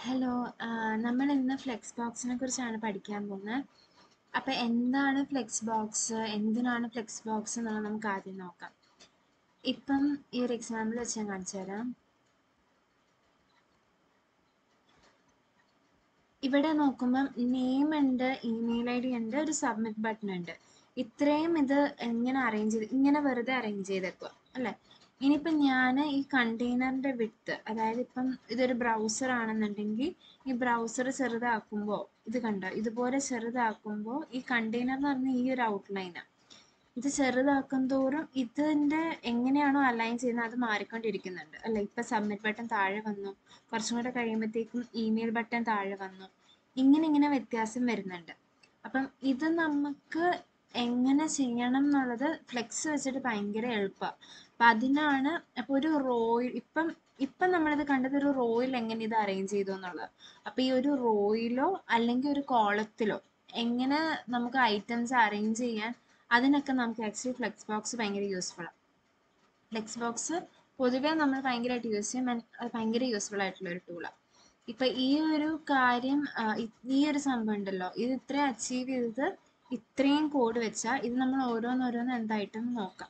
Hello, നമ്മൾ ഇന്ന് flex ബോക്സിനെ കുറിച്ചാണ് പഠിക്കാൻ പോകുന്നത്. അപ്പോൾ എന്താണ് ഫ്ലെക്സ് ബോക്സ്, എന്തിനാണ് ഫ്ലെക്സ് ബോക്സ് എന്നുള്ളത് നമുക്ക് ആദ്യം നോക്കാം. ഇപ്പം ഈ ഒരു എക്സാമ്പിൾ വെച്ച് ഞാൻ കാണിച്ചു തരാം. ഇവിടെ നോക്കുമ്പം നെയിം ഉണ്ട്, ഇമെയിൽ ഐ ഡി ഉണ്ട്, ഒരു സബ്മിറ്റ് ബട്ടൺ ഉണ്ട്. ഇത്രയും ഇത് എങ്ങനെ അറേഞ്ച് ചെയ്ത്, ഇങ്ങനെ വെറുതെ അറേഞ്ച് ചെയ്തേക്കുക അല്ലേ. ഇനിയിപ്പം ഞാൻ ഈ കണ്ടെയ്നറിൻ്റെ വിഡ്ത്ത്, അതായത് ഇപ്പം ഇതൊരു ബ്രൗസർ ആണെന്നുണ്ടെങ്കിൽ ഈ ബ്രൗസർ ചെറുതാക്കുമ്പോൾ ഇത് കണ്ടോ, ഇതുപോലെ ചെറുതാക്കുമ്പോൾ ഈ കണ്ടെയ്നർ എന്ന് പറഞ്ഞ ഈ ഒരു ഔട്ട്ലൈനാണ്. ഇത് ചെറുതാക്കും തോറും ഇതിൻ്റെ എങ്ങനെയാണോ അലൈൻ ചെയ്യുന്നത് അത് മാറിക്കൊണ്ടിരിക്കുന്നുണ്ട് അല്ലേ. ഇപ്പം സബ്മിറ്റ് ബട്ടൺ താഴെ വന്നു, കുറച്ചും കൂടെ കഴിയുമ്പോഴത്തേക്കും ഇമെയിൽ ബട്ടൺ താഴെ വന്നു, ഇങ്ങനെ വ്യത്യാസം വരുന്നുണ്ട്. അപ്പം ഇത് നമുക്ക് എങ്ങനെ ചെയ്യണം എന്നുള്ളത് ഫ്ലെക്സ് വെച്ചിട്ട് ഭയങ്കര എളുപ്പമാണ്. അപ്പം അതിനാണ് അപ്പോൾ ഒരു റോയിൽ ഇപ്പം നമ്മളിത് കണ്ടത് ഒരു റോയിൽ എങ്ങനെ ഇത് അറേഞ്ച് ചെയ്തു എന്നുള്ളത്. അപ്പം ഈ ഒരു റോയിലോ അല്ലെങ്കിൽ ഒരു കോളത്തിലോ എങ്ങനെ നമുക്ക് ഐറ്റംസ് അറേഞ്ച് ചെയ്യാൻ, അതിനൊക്കെ നമുക്ക് ആക്ച്വലി ഫ്ലെക്സ് ബോക്സ് ഭയങ്കര യൂസ്ഫുള്ളാണ്. ഫ്ലെക്സ് ബോക്സ് പൊതുവേ നമ്മൾ ഭയങ്കരമായിട്ട് യൂസ് ചെയ്യും, അത് ഭയങ്കര യൂസ്ഫുൾ ആയിട്ടുള്ള ഒരു ടൂളാണ്. ഇപ്പം ഈ ഒരു കാര്യം, ഈ ഒരു സംഭവം ഉണ്ടല്ലോ, ഇത് ഇത്രയും അച്ചീവ് ചെയ്തത് ഇത്രയും കോഡ് വെച്ചാൽ ഇത് നമ്മൾ ഓരോന്നോരോന്ന് എന്തായിട്ടും നോക്കാം.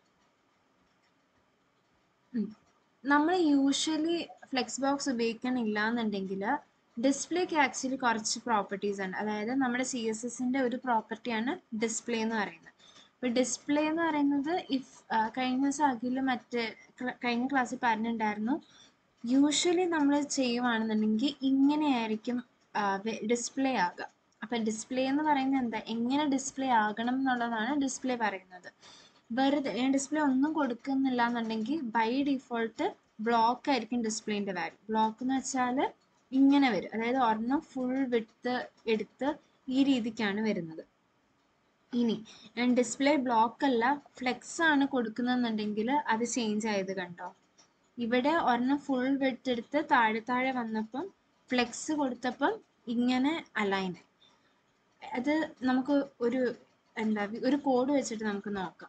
നമ്മൾ യൂഷ്വലി ഫ്ലെക്സ് ബോക്സ് ഉപയോഗിക്കണില്ല എന്നുണ്ടെങ്കിൽ ഡിസ്പ്ലേക്ക് ആക്ച്വലി കുറച്ച് പ്രോപ്പർട്ടീസ് ഉണ്ട്. അതായത് നമ്മുടെ CSSൻ്റെ ഒരു പ്രോപ്പർട്ടിയാണ് ഡിസ്പ്ലേ എന്ന് പറയുന്നത്. അപ്പോൾ ഡിസ്പ്ലേ എന്ന് പറയുന്നത് കഴിഞ്ഞ ദിവസം അഖിൽ കഴിഞ്ഞ ക്ലാസ്സിൽ പറഞ്ഞിട്ടുണ്ടായിരുന്നു, യൂഷ്വലി നമ്മൾ ചെയ്യുവാണെന്നുണ്ടെങ്കിൽ ഇങ്ങനെയായിരിക്കും ഡിസ്പ്ലേ ആകുക. അപ്പം ഡിസ്പ്ലേ എന്ന് പറയുന്നത് എന്താ, എങ്ങനെ ഡിസ്പ്ലേ ആകണം എന്നുള്ളതാണ് ഡിസ്പ്ലേ പറയുന്നത്. വെറുതെ ഡിസ്പ്ലേ ഒന്നും കൊടുക്കുന്നില്ല എന്നുണ്ടെങ്കിൽ ബൈ ഡിഫോൾട്ട് ബ്ലോക്ക് ആയിരിക്കും ഡിസ്പ്ലേൻ്റെ വാല്യൂ. ബ്ലോക്ക് എന്ന് വെച്ചാൽ ഇങ്ങനെ വരും, അതായത് ഒരെണ്ണം ഫുൾ വിഡ്ത്ത് എടുത്ത് ഈ രീതിക്കാണ് വരുന്നത്. ഇനി ഡിസ്പ്ലേ ബ്ലോക്ക് അല്ല ഫ്ലെക്സ് ആണ് കൊടുക്കുന്നതെന്നുണ്ടെങ്കിൽ അത് ചേഞ്ച് ആയത് കണ്ടോ. ഇവിടെ ഒരെണ്ണം ഫുൾ വിഡ്ത്ത് എടുത്ത് താഴെ വന്നപ്പം ഫ്ലെക്സ് കൊടുത്തപ്പം ഇങ്ങനെ അലൈൻ. അത് നമുക്ക് ഒരു കോഡ് വെച്ചിട്ട് നമുക്ക് നോക്കാം.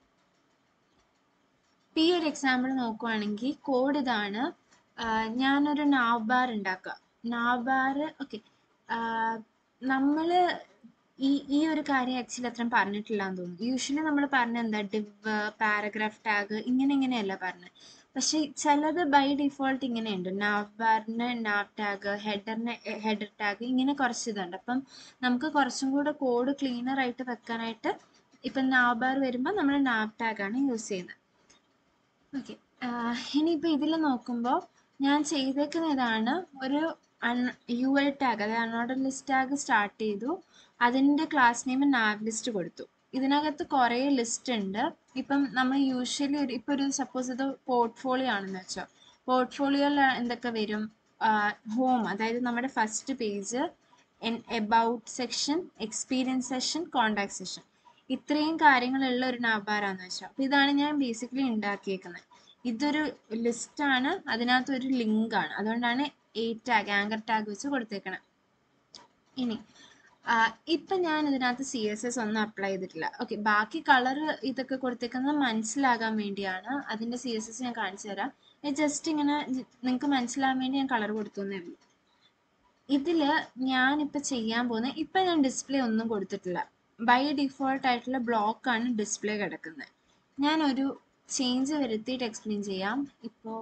ഈ ഒരു എക്സാമ്പിൾ നോക്കുവാണെങ്കിൽ കോഡ് ഇതാണ്. ഞാനൊരു നാവ് ബാർ ഉണ്ടാക്കുക. നാവ് ബാർ ഓക്കെ, നമ്മൾ ഈ ഒരു കാര്യം ആക്ച്വലി അത്രയും പറഞ്ഞിട്ടില്ല എന്ന് തോന്നുന്നു. യൂഷ്വലി നമ്മൾ പറഞ്ഞ എന്താ, ഡിവ്, പാരഗ്രാഫ് ടാഗ്, ഇങ്ങനെയല്ല പറഞ്ഞത്. പക്ഷെ ചിലത് ബൈ ഡിഫോൾട്ട് ഇങ്ങനെയുണ്ട്. നാവ് ബാറിന് നാവ് ടാഗ്, ഹെഡറിന് ഹെഡർ ടാഗ്, ഇങ്ങനെ കുറച്ച് ഇതുണ്ട്. അപ്പം നമുക്ക് കുറച്ചും കൂടെ കോഡ് ക്ലീനർ ആയിട്ട് വെക്കാനായിട്ട് ഇപ്പം നാവ് ബാർ വരുമ്പോൾ നമ്മൾ നാവ് ടാഗാണ് യൂസ് ചെയ്യുന്നത്. ഓക്കെ, ഇനിയിപ്പോൾ ഇതിൽ നോക്കുമ്പോൾ ഞാൻ ചെയ്തേക്കുന്ന ഇതാണ്, ഒരു UL ടാഗ്, അതായത് അൺഓർഡർഡ് ലിസ്റ്റ് ടാഗ് സ്റ്റാർട്ട് ചെയ്തു. അതിൻ്റെ ക്ലാസ് നെയിം നാവ് ലിസ്റ്റ് കൊടുത്തു. ഇതിനകത്ത് കുറേ ലിസ്റ്റ് ഉണ്ട്. ഇപ്പം നമ്മൾ യൂഷ്വലി ഇപ്പോൾ ഒരു സപ്പോസ് ഇത് പോർട്ട്ഫോളിയോ ആണെന്ന് വെച്ചോ. പോർട്ട്ഫോളിയോയിൽ എന്തൊക്കെ വരും, ഹോം, അതായത് നമ്മുടെ first page, about section, experience session, contact session, ഇത്രയും കാര്യങ്ങളുള്ള ഒരു നാവ്ബാറാന്ന് വെച്ചാൽ. അപ്പോൾ ഇതാണ് ഞാൻ ബേസിക്കലി ഉണ്ടാക്കിയേക്കുന്നത്. ഇതൊരു ലിസ്റ്റാണ്, അതിനകത്ത് ഒരു ലിങ്ക് ആണ്, അതുകൊണ്ടാണ് ടാഗ്, ആങ്കർ ടാഗ് വെച്ച് കൊടുത്തേക്കണം. ഇനി ഇപ്പം ഞാൻ ഇതിനകത്ത് CSS ഒന്നും അപ്ലൈ ചെയ്തിട്ടില്ല. ഓക്കെ, ബാക്കി കളർ ഇതൊക്കെ കൊടുത്തേക്കുന്നത് മനസ്സിലാകാൻ വേണ്ടിയാണ്. അതിൻ്റെ CSS ഞാൻ കാണിച്ചു തരാം. ജസ്റ്റ് ഇങ്ങനെ നിങ്ങൾക്ക് മനസ്സിലാകാൻ വേണ്ടി ഞാൻ കളർ കൊടുത്തേ ഉള്ളൂ. ഇതിൽ ഞാനിപ്പോൾ ചെയ്യാൻ പോകുന്നത്, ഇപ്പം ഞാൻ ഡിസ്പ്ലേ ഒന്നും കൊടുത്തിട്ടില്ല. ബൈ ഡിഫോൾട്ട് ആയിട്ടുള്ള ബ്ലോക്കാണ് ഡിസ്പ്ലേ കിടക്കുന്നത്. ഞാനൊരു ചേഞ്ച് വരുത്തിയിട്ട് എക്സ്പ്ലെയിൻ ചെയ്യാം. ഇപ്പോൾ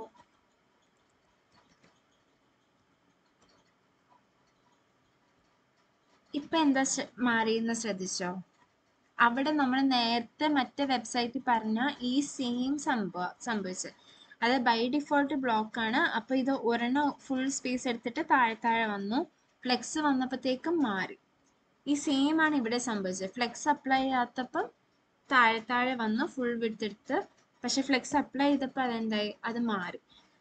എന്താ മാറിയെന്ന് ശ്രദ്ധിച്ചോ. അവിടെ നമ്മൾ നേരത്തെ മറ്റേ വെബ്സൈറ്റിൽ പറഞ്ഞ ഈ സെയിം സംഭവിച്ചത്. അത് ബൈ ഡിഫോൾട്ട് ബ്ലോക്കാണ്. അപ്പോൾ ഇത് ഒരെണ്ണം ഫുൾ സ്പേസ് എടുത്തിട്ട് താഴെ വന്നു, ഫ്ലെക്സ് വന്നപ്പോഴത്തേക്കും മാറി. ഈ സെയിം ആണ് ഇവിടെ സംഭവിച്ചത്. ഫ്ലെക്സ് അപ്ലൈ ചെയ്യാത്തപ്പം താഴെ വന്നു ഫുൾ വിഡ്ത്ത് എടുത്ത്, പക്ഷെ ഫ്ലെക്സ് അപ്ലൈ ചെയ്തപ്പോൾ അതെന്തായി, അത് മാറി.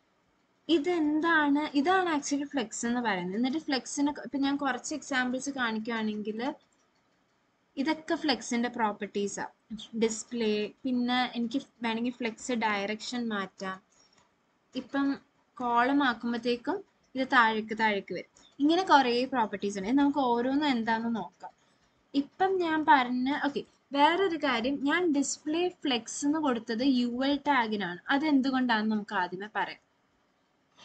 ഇതാണ് ആക്ച്വലി ഫ്ലെക്സ് എന്ന് പറയുന്നത്. എന്നിട്ട് ഫ്ലെക്സിന് ഇപ്പം ഞാൻ കുറച്ച് എക്സാമ്പിൾസ് കാണിക്കുകയാണെങ്കിൽ ഇതൊക്കെ ഫ്ലെക്സിൻ്റെ പ്രോപ്പർട്ടീസാണ്. ഡിസ്പ്ലേ, പിന്നെ എനിക്ക് വേണമെങ്കിൽ ഫ്ലെക്സ് ഡയറക്ഷൻ മാറ്റാം. ഇപ്പം കോളം ആക്കുമ്പോഴത്തേക്കും ഇത് താഴേക്ക് വരും. ഇങ്ങനെ കുറേ പ്രോപ്പർട്ടീസ് ഉണ്ട്. നമുക്ക് ഓരോന്നും എന്താണെന്ന് നോക്കാം. ഇപ്പം ഞാൻ ഓക്കെ, വേറൊരു കാര്യം, ഞാൻ ഡിസ്പ്ലേ ഫ്ലെക്സ് എന്ന് കൊടുത്തത് UL ടാഗിനാണ്. അതെന്തുകൊണ്ടാണെന്ന് നമുക്ക് ആദ്യമേ പറയാം.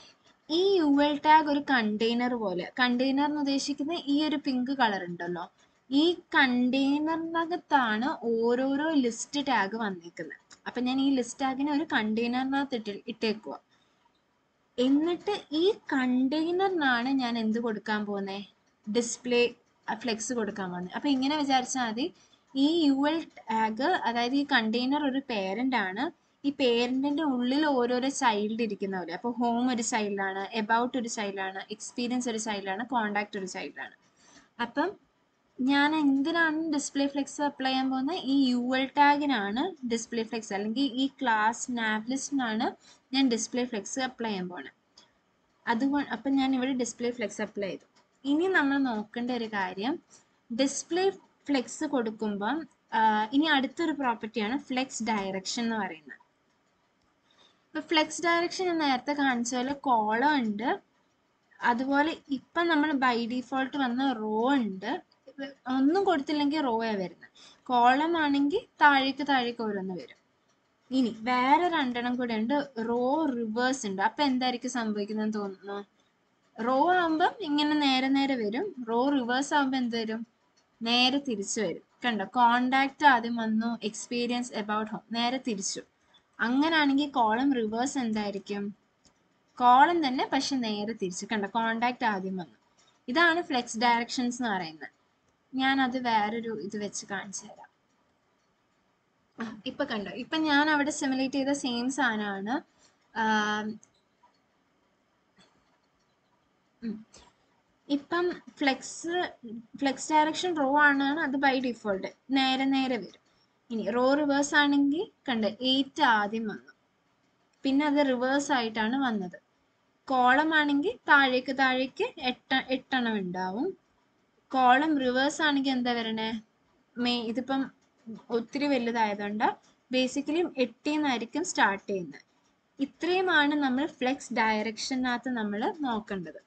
ഈ UL ടാഗ് ഒരു കണ്ടെയ്നർ പോലെ, കണ്ടെയ്നർ എന്ന് ഉദ്ദേശിക്കുന്ന ഈ ഒരു പിങ്ക് കളർ ഉണ്ടല്ലോ, ഈ കണ്ടെയ്നറിനകത്താണ് ഓരോരോ ലിസ്റ്റ് ടാഗ് വന്നിരിക്കുന്നത്. അപ്പൊ ഞാൻ ഈ ലിസ്റ്റ് ടാഗിനെ ഒരു കണ്ടെയ്നറിനകത്ത് ഇട്ടേക്കുക. എന്നിട്ട് ഈ കണ്ടെയ്നറിനാണ് ഞാൻ എന്ത് കൊടുക്കാൻ പോകുന്നത്, ഡിസ്പ്ലേ ഫ്ലെക്സ് കൊടുക്കാൻ പോകുന്നത്. അപ്പൊ ഇങ്ങനെ വിചാരിച്ചാൽ മതി, ഈ UL ടാഗ്, അതായത് ഈ കണ്ടെയ്നർ ഒരു പേരന്റ് ആണ്. ഈ പേരന്റിന്റെ ഉള്ളിൽ ഓരോരോ ചൈൽഡ് ഇരിക്കുന്ന പോലെ. അപ്പോൾ ഹോം ഒരു ചൈൽഡാണ്, എബൌട്ട് ഒരു ചൈൽഡാണ്, എക്സ്പീരിയൻസ് ഒരു ചൈൽഡാണ്, കോണ്ടാക്ട് ഒരു ചൈൽഡാണ്. അപ്പം ഞാൻ എന്തിനാണ് ഡിസ്പ്ലേ ഫ്ലെക്സ് അപ്ലൈ ചെയ്യാൻ പോകുന്നത്, ഈ UL ടാഗിനാണ് ഡിസ്പ്ലേ ഫ്ലെക്സ്, അല്ലെങ്കിൽ ഈ ക്ലാസ് നാവ് ലിസ്റ്റിനാണ് ഞാൻ ഡിസ്പ്ലേ ഫ്ലെക്സ് അപ്ലൈ ചെയ്യാൻ പോകുന്നത്. അതുകൊണ്ട് അപ്പം ഞാൻ ഇവിടെ ഡിസ്പ്ലേ ഫ്ലെക്സ് അപ്ലൈ ചെയ്തു. ഇനി നമ്മൾ നോക്കേണ്ട ഒരു കാര്യം, ഡിസ്പ്ലേ ഫ്ലെക്സ് കൊടുക്കുമ്പം ഇനി അടുത്തൊരു പ്രോപ്പർട്ടിയാണ് ഫ്ലെക്സ് ഡയറക്ഷൻ എന്ന് പറയുന്നത്. ഇപ്പൊ ഫ്ലെക്സ് ഡയറക്ഷൻ ഞാൻ നേരത്തെ കാണിച്ച പോലെ കോളം ഉണ്ട്, അതുപോലെ ഇപ്പം നമ്മൾ ബൈ ഡിഫോൾട്ട് വന്ന റോ ഉണ്ട്. ഒന്നും കൊടുത്തില്ലെങ്കിൽ റോയാ വരുന്നത്. കോളം ആണെങ്കിൽ താഴേക്ക് ഓരോന്ന് വരും. ഇനി വേറെ രണ്ടെണ്ണം കൂടെ ഉണ്ട്, റോ റിവേഴ്സ് ഉണ്ട്. അപ്പൊ എന്തായിരിക്കും സംഭവിക്കുന്നത് തോന്നുന്നു, റോ ആകുമ്പം ഇങ്ങനെ നേരെ വരും, റോ റിവേഴ്സ് ആകുമ്പോൾ എന്ത് വരും, നേരെ തിരിച്ചു വരും. കണ്ടോ, കോണ്ടാക്ട് ആദ്യം വന്നു, എക്സ്പീരിയൻസ്, എബൌട്ട് ഹോം, നേരെ തിരിച്ചു. അങ്ങനാണെങ്കിൽ കോളം റിവേഴ്സ് എന്തായിരിക്കും, കോളം തന്നെ പക്ഷെ നേരെ തിരിച്ചു. കണ്ടോ, കോണ്ടാക്ട് ആദ്യം വന്നു. ഇതാണ് ഫ്ലെക്സ് ഡയറക്ഷൻസ് എന്ന് പറയുന്നത്. ഞാൻ അത് വേറൊരു ഇത് വെച്ച് കാണിച്ചു തരാം. ഇപ്പൊ കണ്ടോ, ഇപ്പൊ ഞാൻ അവിടെ സിമുലേറ്റ് ചെയ്ത സെയിം സാധനമാണ്. ഇപ്പം ഫ്ലെക്സ് ഡയറക്ഷൻ റോ ആണ്, അത് ബൈ ഡിഫോൾട്ട് നേരെ വരും. ഇനി റോ റിവേഴ്സ് ആണെങ്കിൽ കണ്ട് 8 ആദ്യം വന്നു, പിന്നെ അത് റിവേഴ്സ് ആയിട്ടാണ് വന്നത്. കോളം ആണെങ്കിൽ താഴേക്ക് എട്ടെണ്ണം ഉണ്ടാവും. കോളം റിവേഴ്സ് ആണെങ്കിൽ എന്താ വരണേ, ഇതിപ്പം ഒത്തിരി വലുതായതുകൊണ്ട് ബേസിക്കലി 8 നിന്നായിരിക്കും സ്റ്റാർട്ട് ചെയ്യുന്നത്. ഇത്രയുമാണ് നമ്മൾ ഫ്ലെക്സ് ഡയറക്ഷനകത്ത് നമ്മൾ നോക്കേണ്ടത്.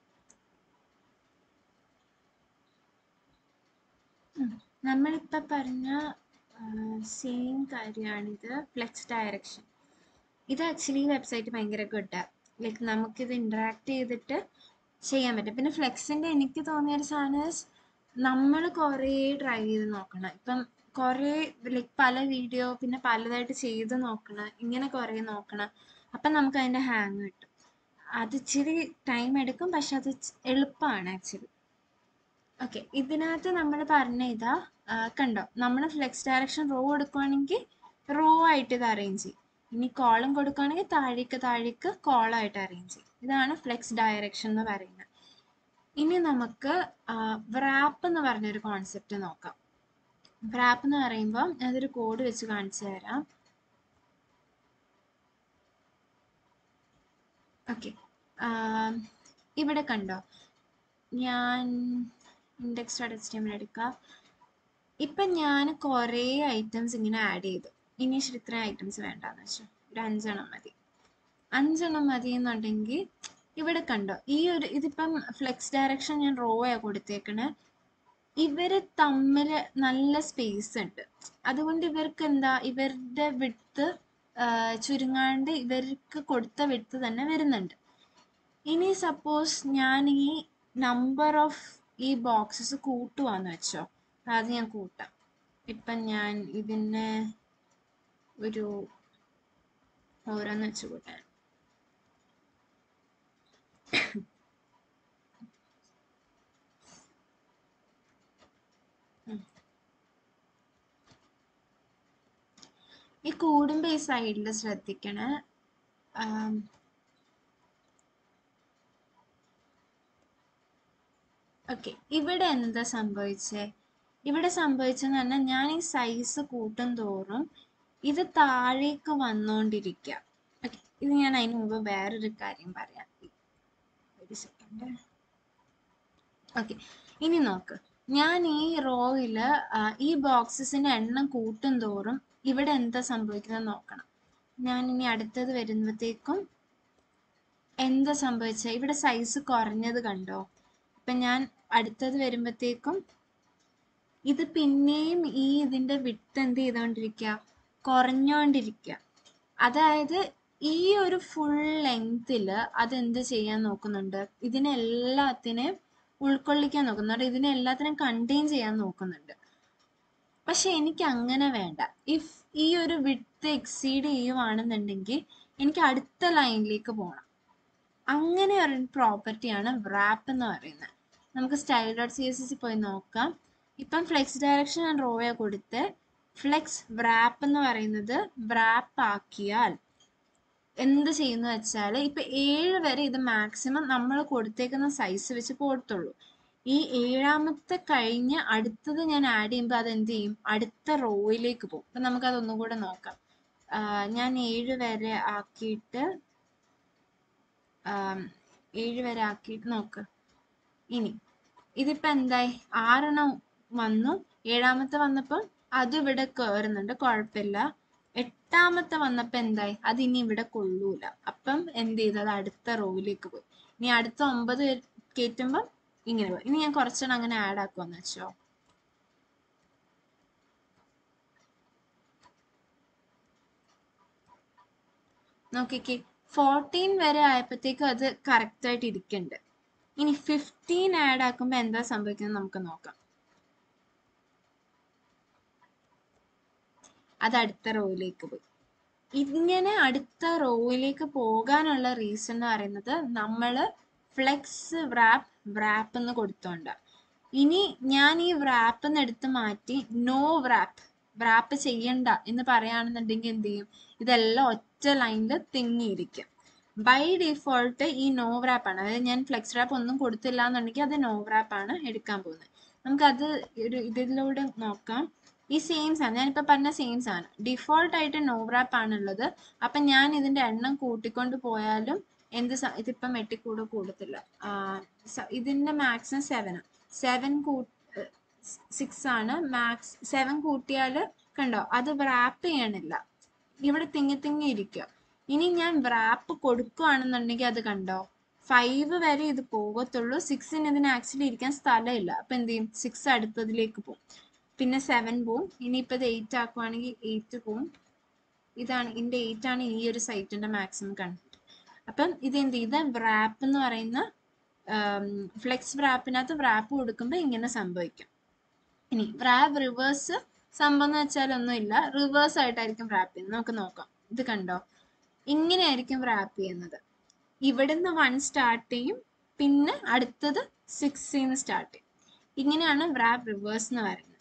നമ്മളിപ്പോൾ പറഞ്ഞ സെയിം കാര്യമാണിത്, ഫ്ലെക്സ് ഡയറക്ഷൻ. ഇത് ആക്ച്വലി വെബ്സൈറ്റ് ഭയങ്കര ഗുഡാണ്. ലൈക്ക് നമുക്കിത് ഇൻട്രാക്ട് ചെയ്തിട്ട് ചെയ്യാൻ പറ്റും. പിന്നെ ഫ്ലെക്സിൻ്റെ എനിക്ക് തോന്നിയൊരു സാധനം, നമ്മൾ കുറേ ട്രൈ ചെയ്ത് നോക്കണം. ഇപ്പം കുറേ ലൈക്ക് പല വീഡിയോ പിന്നെ പലതായിട്ട് ചെയ്ത് നോക്കണം, ഇങ്ങനെ കുറേ നോക്കണം. അപ്പം നമുക്ക് അതിൻ്റെ ഹാങ് കിട്ടും. അത് ഇച്ചിരി ടൈം എടുക്കും, പക്ഷെ അത് എളുപ്പമാണ് ആക്ച്വലി. ഓക്കെ, ഇതിനകത്ത് നമ്മൾ പറഞ്ഞ ഇതാ, കണ്ടോ, നമ്മൾ ഫ്ലെക്സ് ഡയറക്ഷൻ റോ കൊടുക്കുകയാണെങ്കിൽ റോ ആയിട്ട് ഇത് അറേഞ്ച് ചെയ്യും. ഇനി കോളം കൊടുക്കുകയാണെങ്കിൽ താഴേക്ക് കോളമായിട്ട് അറേഞ്ച് ചെയ്യും. ഇതാണ് ഫ്ലെക്സ് ഡയറക്ഷൻ എന്ന് പറയുന്നത്. ഇനി നമുക്ക് വ്രാപ്പ് എന്ന് പറഞ്ഞൊരു കോൺസെപ്റ്റ് നോക്കാം. വ്രാപ്പ് എന്ന് പറയുമ്പോൾ അതൊരു കോഡ് വെച്ച് കാണിച്ചു തരാം. ഓക്കെ, ഇവിടെ കണ്ടോ, ഞാൻ index.html എടുക്കാം. ഇപ്പം ഞാൻ കുറേ ഐറ്റംസ് ഇങ്ങനെ ആഡ് ചെയ്തു. ഇനീഷ്യൽ ഇത്രയും ഐറ്റംസ് വേണ്ടാന്ന് വെച്ചാൽ ഒരു 5 എണ്ണം മതി എന്നുണ്ടെങ്കിൽ ഇവിടെ കണ്ടോ, ഇതിപ്പം ഫ്ലെക്സ് ഡയറക്ഷൻ ഞാൻ റോയാ കൊടുത്തേക്കണേ. ഇവര് തമ്മിൽ നല്ല സ്പേസ് ഉണ്ട്, അതുകൊണ്ട് ഇവർക്ക് എന്താ, ഇവരുടെ വിഡ്ത്ത് ചുരുങ്ങാണ്ട് ഇവർക്ക് കൊടുത്ത വിഡ്ത്ത് തന്നെ വരുന്നുണ്ട്. ഇനി സപ്പോസ് ഞാൻ ഈ നമ്പർ ഓഫ് ഈ ബോക്സസ് കൂട്ടുവാന്ന് വെച്ചോ, അത് ഞാൻ കൂട്ടാം. ഇപ്പം ഞാൻ ഇതിനെ ഒരു ഓരോന്ന് വെച്ച് കൂട്ടാൻ. ഈ കൂടുമ്പോൾ ഈ സൈഡിൽ ശ്രദ്ധിക്കണേ. ഓക്കെ, ഇവിടെ എന്താ സംഭവിച്ചേ, ഇവിടെ സംഭവിച്ചെന്ന് പറഞ്ഞാൽ ഞാൻ ഈ സൈസ് കൂട്ടും തോറും ഇത് താഴേക്ക് വന്നുകൊണ്ടിരിക്കുക. ഓക്കെ, ഇത് ഞാൻ അതിന് മുമ്പ് വേറൊരു കാര്യം പറയാം, ഒരു സെക്കൻഡ്. ഓക്കെ, ഇനി നോക്ക്, ഞാൻ ഈ റോയിൽ ഈ ബോക്സസിൻ്റെ എണ്ണം കൂട്ടും തോറും ഇവിടെ എന്താ സംഭവിക്കുന്നത് നോക്കണം. ഞാൻ ഇനി അടുത്തത് വരുമ്പോഴത്തേക്കും എന്താ സംഭവിച്ചത്, ഇവിടെ സൈസ് കുറഞ്ഞത് കണ്ടോ. ഇപ്പം ഞാൻ അടുത്തത് വരുമ്പോഴത്തേക്കും ഇത് പിന്നെയും ഇതിൻ്റെ വിഡ്ത്ത് എന്ത് ചെയ്തുകൊണ്ടിരിക്കുക, കുറഞ്ഞുകൊണ്ടിരിക്കുക. അതായത് ഈ ഒരു ഫുൾ ലെങ്ത്തിൽ അതെന്ത് ചെയ്യാൻ നോക്കുന്നുണ്ട്, ഇതിനെല്ലാത്തിനെയും ഉൾക്കൊള്ളിക്കാൻ നോക്കുന്നുണ്ട്, ഇതിനെല്ലാത്തിനും കണ്ടെയ്ൻ ചെയ്യാൻ നോക്കുന്നുണ്ട്. പക്ഷെ എനിക്ക് അങ്ങനെ വേണ്ട. ഇഫ് ഈ ഒരു വിഡ്ത്ത് എക്സീഡ് ചെയ്യുവാണെന്നുണ്ടെങ്കിൽ എനിക്ക് അടുത്ത ലൈനിലേക്ക് പോകണം. അങ്ങനെ ഒരു പ്രോപ്പർട്ടിയാണ് wrap എന്ന് പറയുന്നത്. നമുക്ക് style.css പോയി നോക്കാം. ഇപ്പം ഫ്ലെക്സ് ഡയറക്ഷൻ ഞാൻ റോയെ കൊടുത്ത് ഫ്ലെക്സ് wrap എന്ന് പറയുന്നത് wrap ആക്കിയാൽ എന്ത് ചെയ്യുന്നു വെച്ചാൽ ഇപ്പൊ 7 വരെ ഇത് മാക്സിമം നമ്മൾ കൊടുത്തേക്കുന്ന സൈസ് വെച്ച് പോകത്തുള്ളൂ. ഈ 7ാമത്തെ കഴിഞ്ഞ് അടുത്തത് ഞാൻ ആഡ് ചെയ്യുമ്പോൾ അത് എന്ത് ചെയ്യും, അടുത്ത റോയിലേക്ക് പോകും. അപ്പൊ നമുക്കത് ഒന്നും കൂടെ നോക്കാം. ഞാൻ 7 വരെ ആക്കിയിട്ട് 7 വരെ ആക്കിയിട്ട് നോക്ക്. ഇനി ഇതിപ്പോ എന്തായി, 6 വന്നു, 7ാമത്തെ വന്നപ്പോൾ അത് ഇവിടെ കയറുന്നുണ്ട്, കുഴപ്പമില്ല. 8ാമത്തെ വന്നപ്പോ എന്തായി, അത് ഇനി ഇവിടെ കൊള്ളൂല. അപ്പം എന്ത് ചെയ്തു, അത് അടുത്ത റോയിലേക്ക് പോയി. ഇനി അടുത്ത 9 കയറ്റുമ്പം ഇങ്ങനെ പോയി. ഇനി ഞാൻ കുറച്ചെണ്ണം അങ്ങനെ ആഡ് ആക്കുമെന്ന് വെച്ചോ. നോക്കിക്കേ, 14 വരെ ആയപ്പോഴത്തേക്കും അത് കറക്റ്റ് ആയിട്ട് ഇരിക്കുന്നുണ്ട്. ഇനി 15 ആഡ് ആക്കുമ്പോൾ എന്താ സംഭവിക്കുന്നത് നമുക്ക് നോക്കാം. അത് അടുത്ത റോയിലേക്ക് പോയി. ഇങ്ങനെ അടുത്ത റോയിലേക്ക് പോകാനുള്ള റീസൺ എന്ന് പറയുന്നത് നമ്മൾ ഫ്ലെക്സ് wrap എന്ന് കൊടുത്തോണ്ട. ഇനി ഞാൻ ഈ wrap എന്ന് എടുത്ത് മാറ്റി നോ wrap ചെയ്യണ്ട എന്ന് പറയുകയാണെന്നുണ്ടെങ്കിൽ എന്ത് ചെയ്യും, ഇതെല്ലാം ഒറ്റ ലൈനിൽ തിങ്ങിയിരിക്കും. ബൈ ഡിഫോൾട്ട് ഈ നോ wrap ആണ്, അതായത് ഞാൻ ഫ്ലെക്സ് wrap ഒന്നും കൊടുത്തില്ല എന്നുണ്ടെങ്കിൽ അത് നോ wrap ആണ് എടുക്കാൻ പോകുന്നത്. നമുക്കത് ഒരു ഇതിലൂടെ നോക്കാം. ഈ സെയിം സാധനം ഞാനിപ്പോൾ പറഞ്ഞ സെയിം സാധനം ഡിഫോൾട്ട് ആയിട്ട് നോ wrap ആണുള്ളത്. അപ്പം ഞാൻ ഇതിൻ്റെ എണ്ണം കൂട്ടിക്കൊണ്ട് പോയാലും ഇതിപ്പം എട്ടിക്കൂടെ കൂടത്തില്ല. ഇതിൻ്റെ മാക്സിമം 7 6 ആണ് മാക്സ്. 7 കൂട്ടിയാൽ കണ്ടോ അത് wrap ചെയ്യണില്ല, ഇവിടെ തിങ്ങി ഇരിക്കുക. ഇനി ഞാൻ wrap കൊടുക്കുകയാണെന്നുണ്ടെങ്കിൽ അത് കണ്ടോ 5 വരെ ഇത് പോകത്തുള്ളൂ. 6 ഇതിന് ആക്ച്വലി ഇരിക്കാൻ സ്ഥലമില്ല. അപ്പം എന്ത് ചെയ്യും, 6 അടുത്തതിലേക്ക് പോകും, പിന്നെ 7 പോവും. ഇനിയിപ്പോൾ ഇത് 8 ആക്കുവാണെങ്കിൽ 8 പോവും. ഇതാണ് ഇതിൻ്റെ 8 ആണ് ഈ ഒരു സൈറ്റിൻ്റെ മാക്സിമം കണ്ടന്റ്. അപ്പം ഇതെന്ത് ചെയ്ത wrap എന്ന് പറയുന്ന ഫ്ലെക്സ് wrapനകത്ത് wrap കൊടുക്കുമ്പോൾ ഇങ്ങനെ സംഭവിക്കും. ഇനി wrap റിവേഴ്സ് സംഭവം എന്ന് വെച്ചാൽ ഒന്നുമില്ല, റിവേഴ്സ് ആയിട്ടായിരിക്കും wrap ചെയ്യുന്നത്. നമുക്ക് നോക്കാം. ഇത് കണ്ടോ, ഇങ്ങനെയായിരിക്കും wrap ചെയ്യുന്നത്. ഇവിടുന്ന് 1 സ്റ്റാർട്ട് ചെയ്യും, പിന്നെ അടുത്തത് 6 സ്റ്റാർട്ട് ചെയ്യും. ഇങ്ങനെയാണ് wrap റിവേഴ്സ് എന്ന് പറയുന്നത്.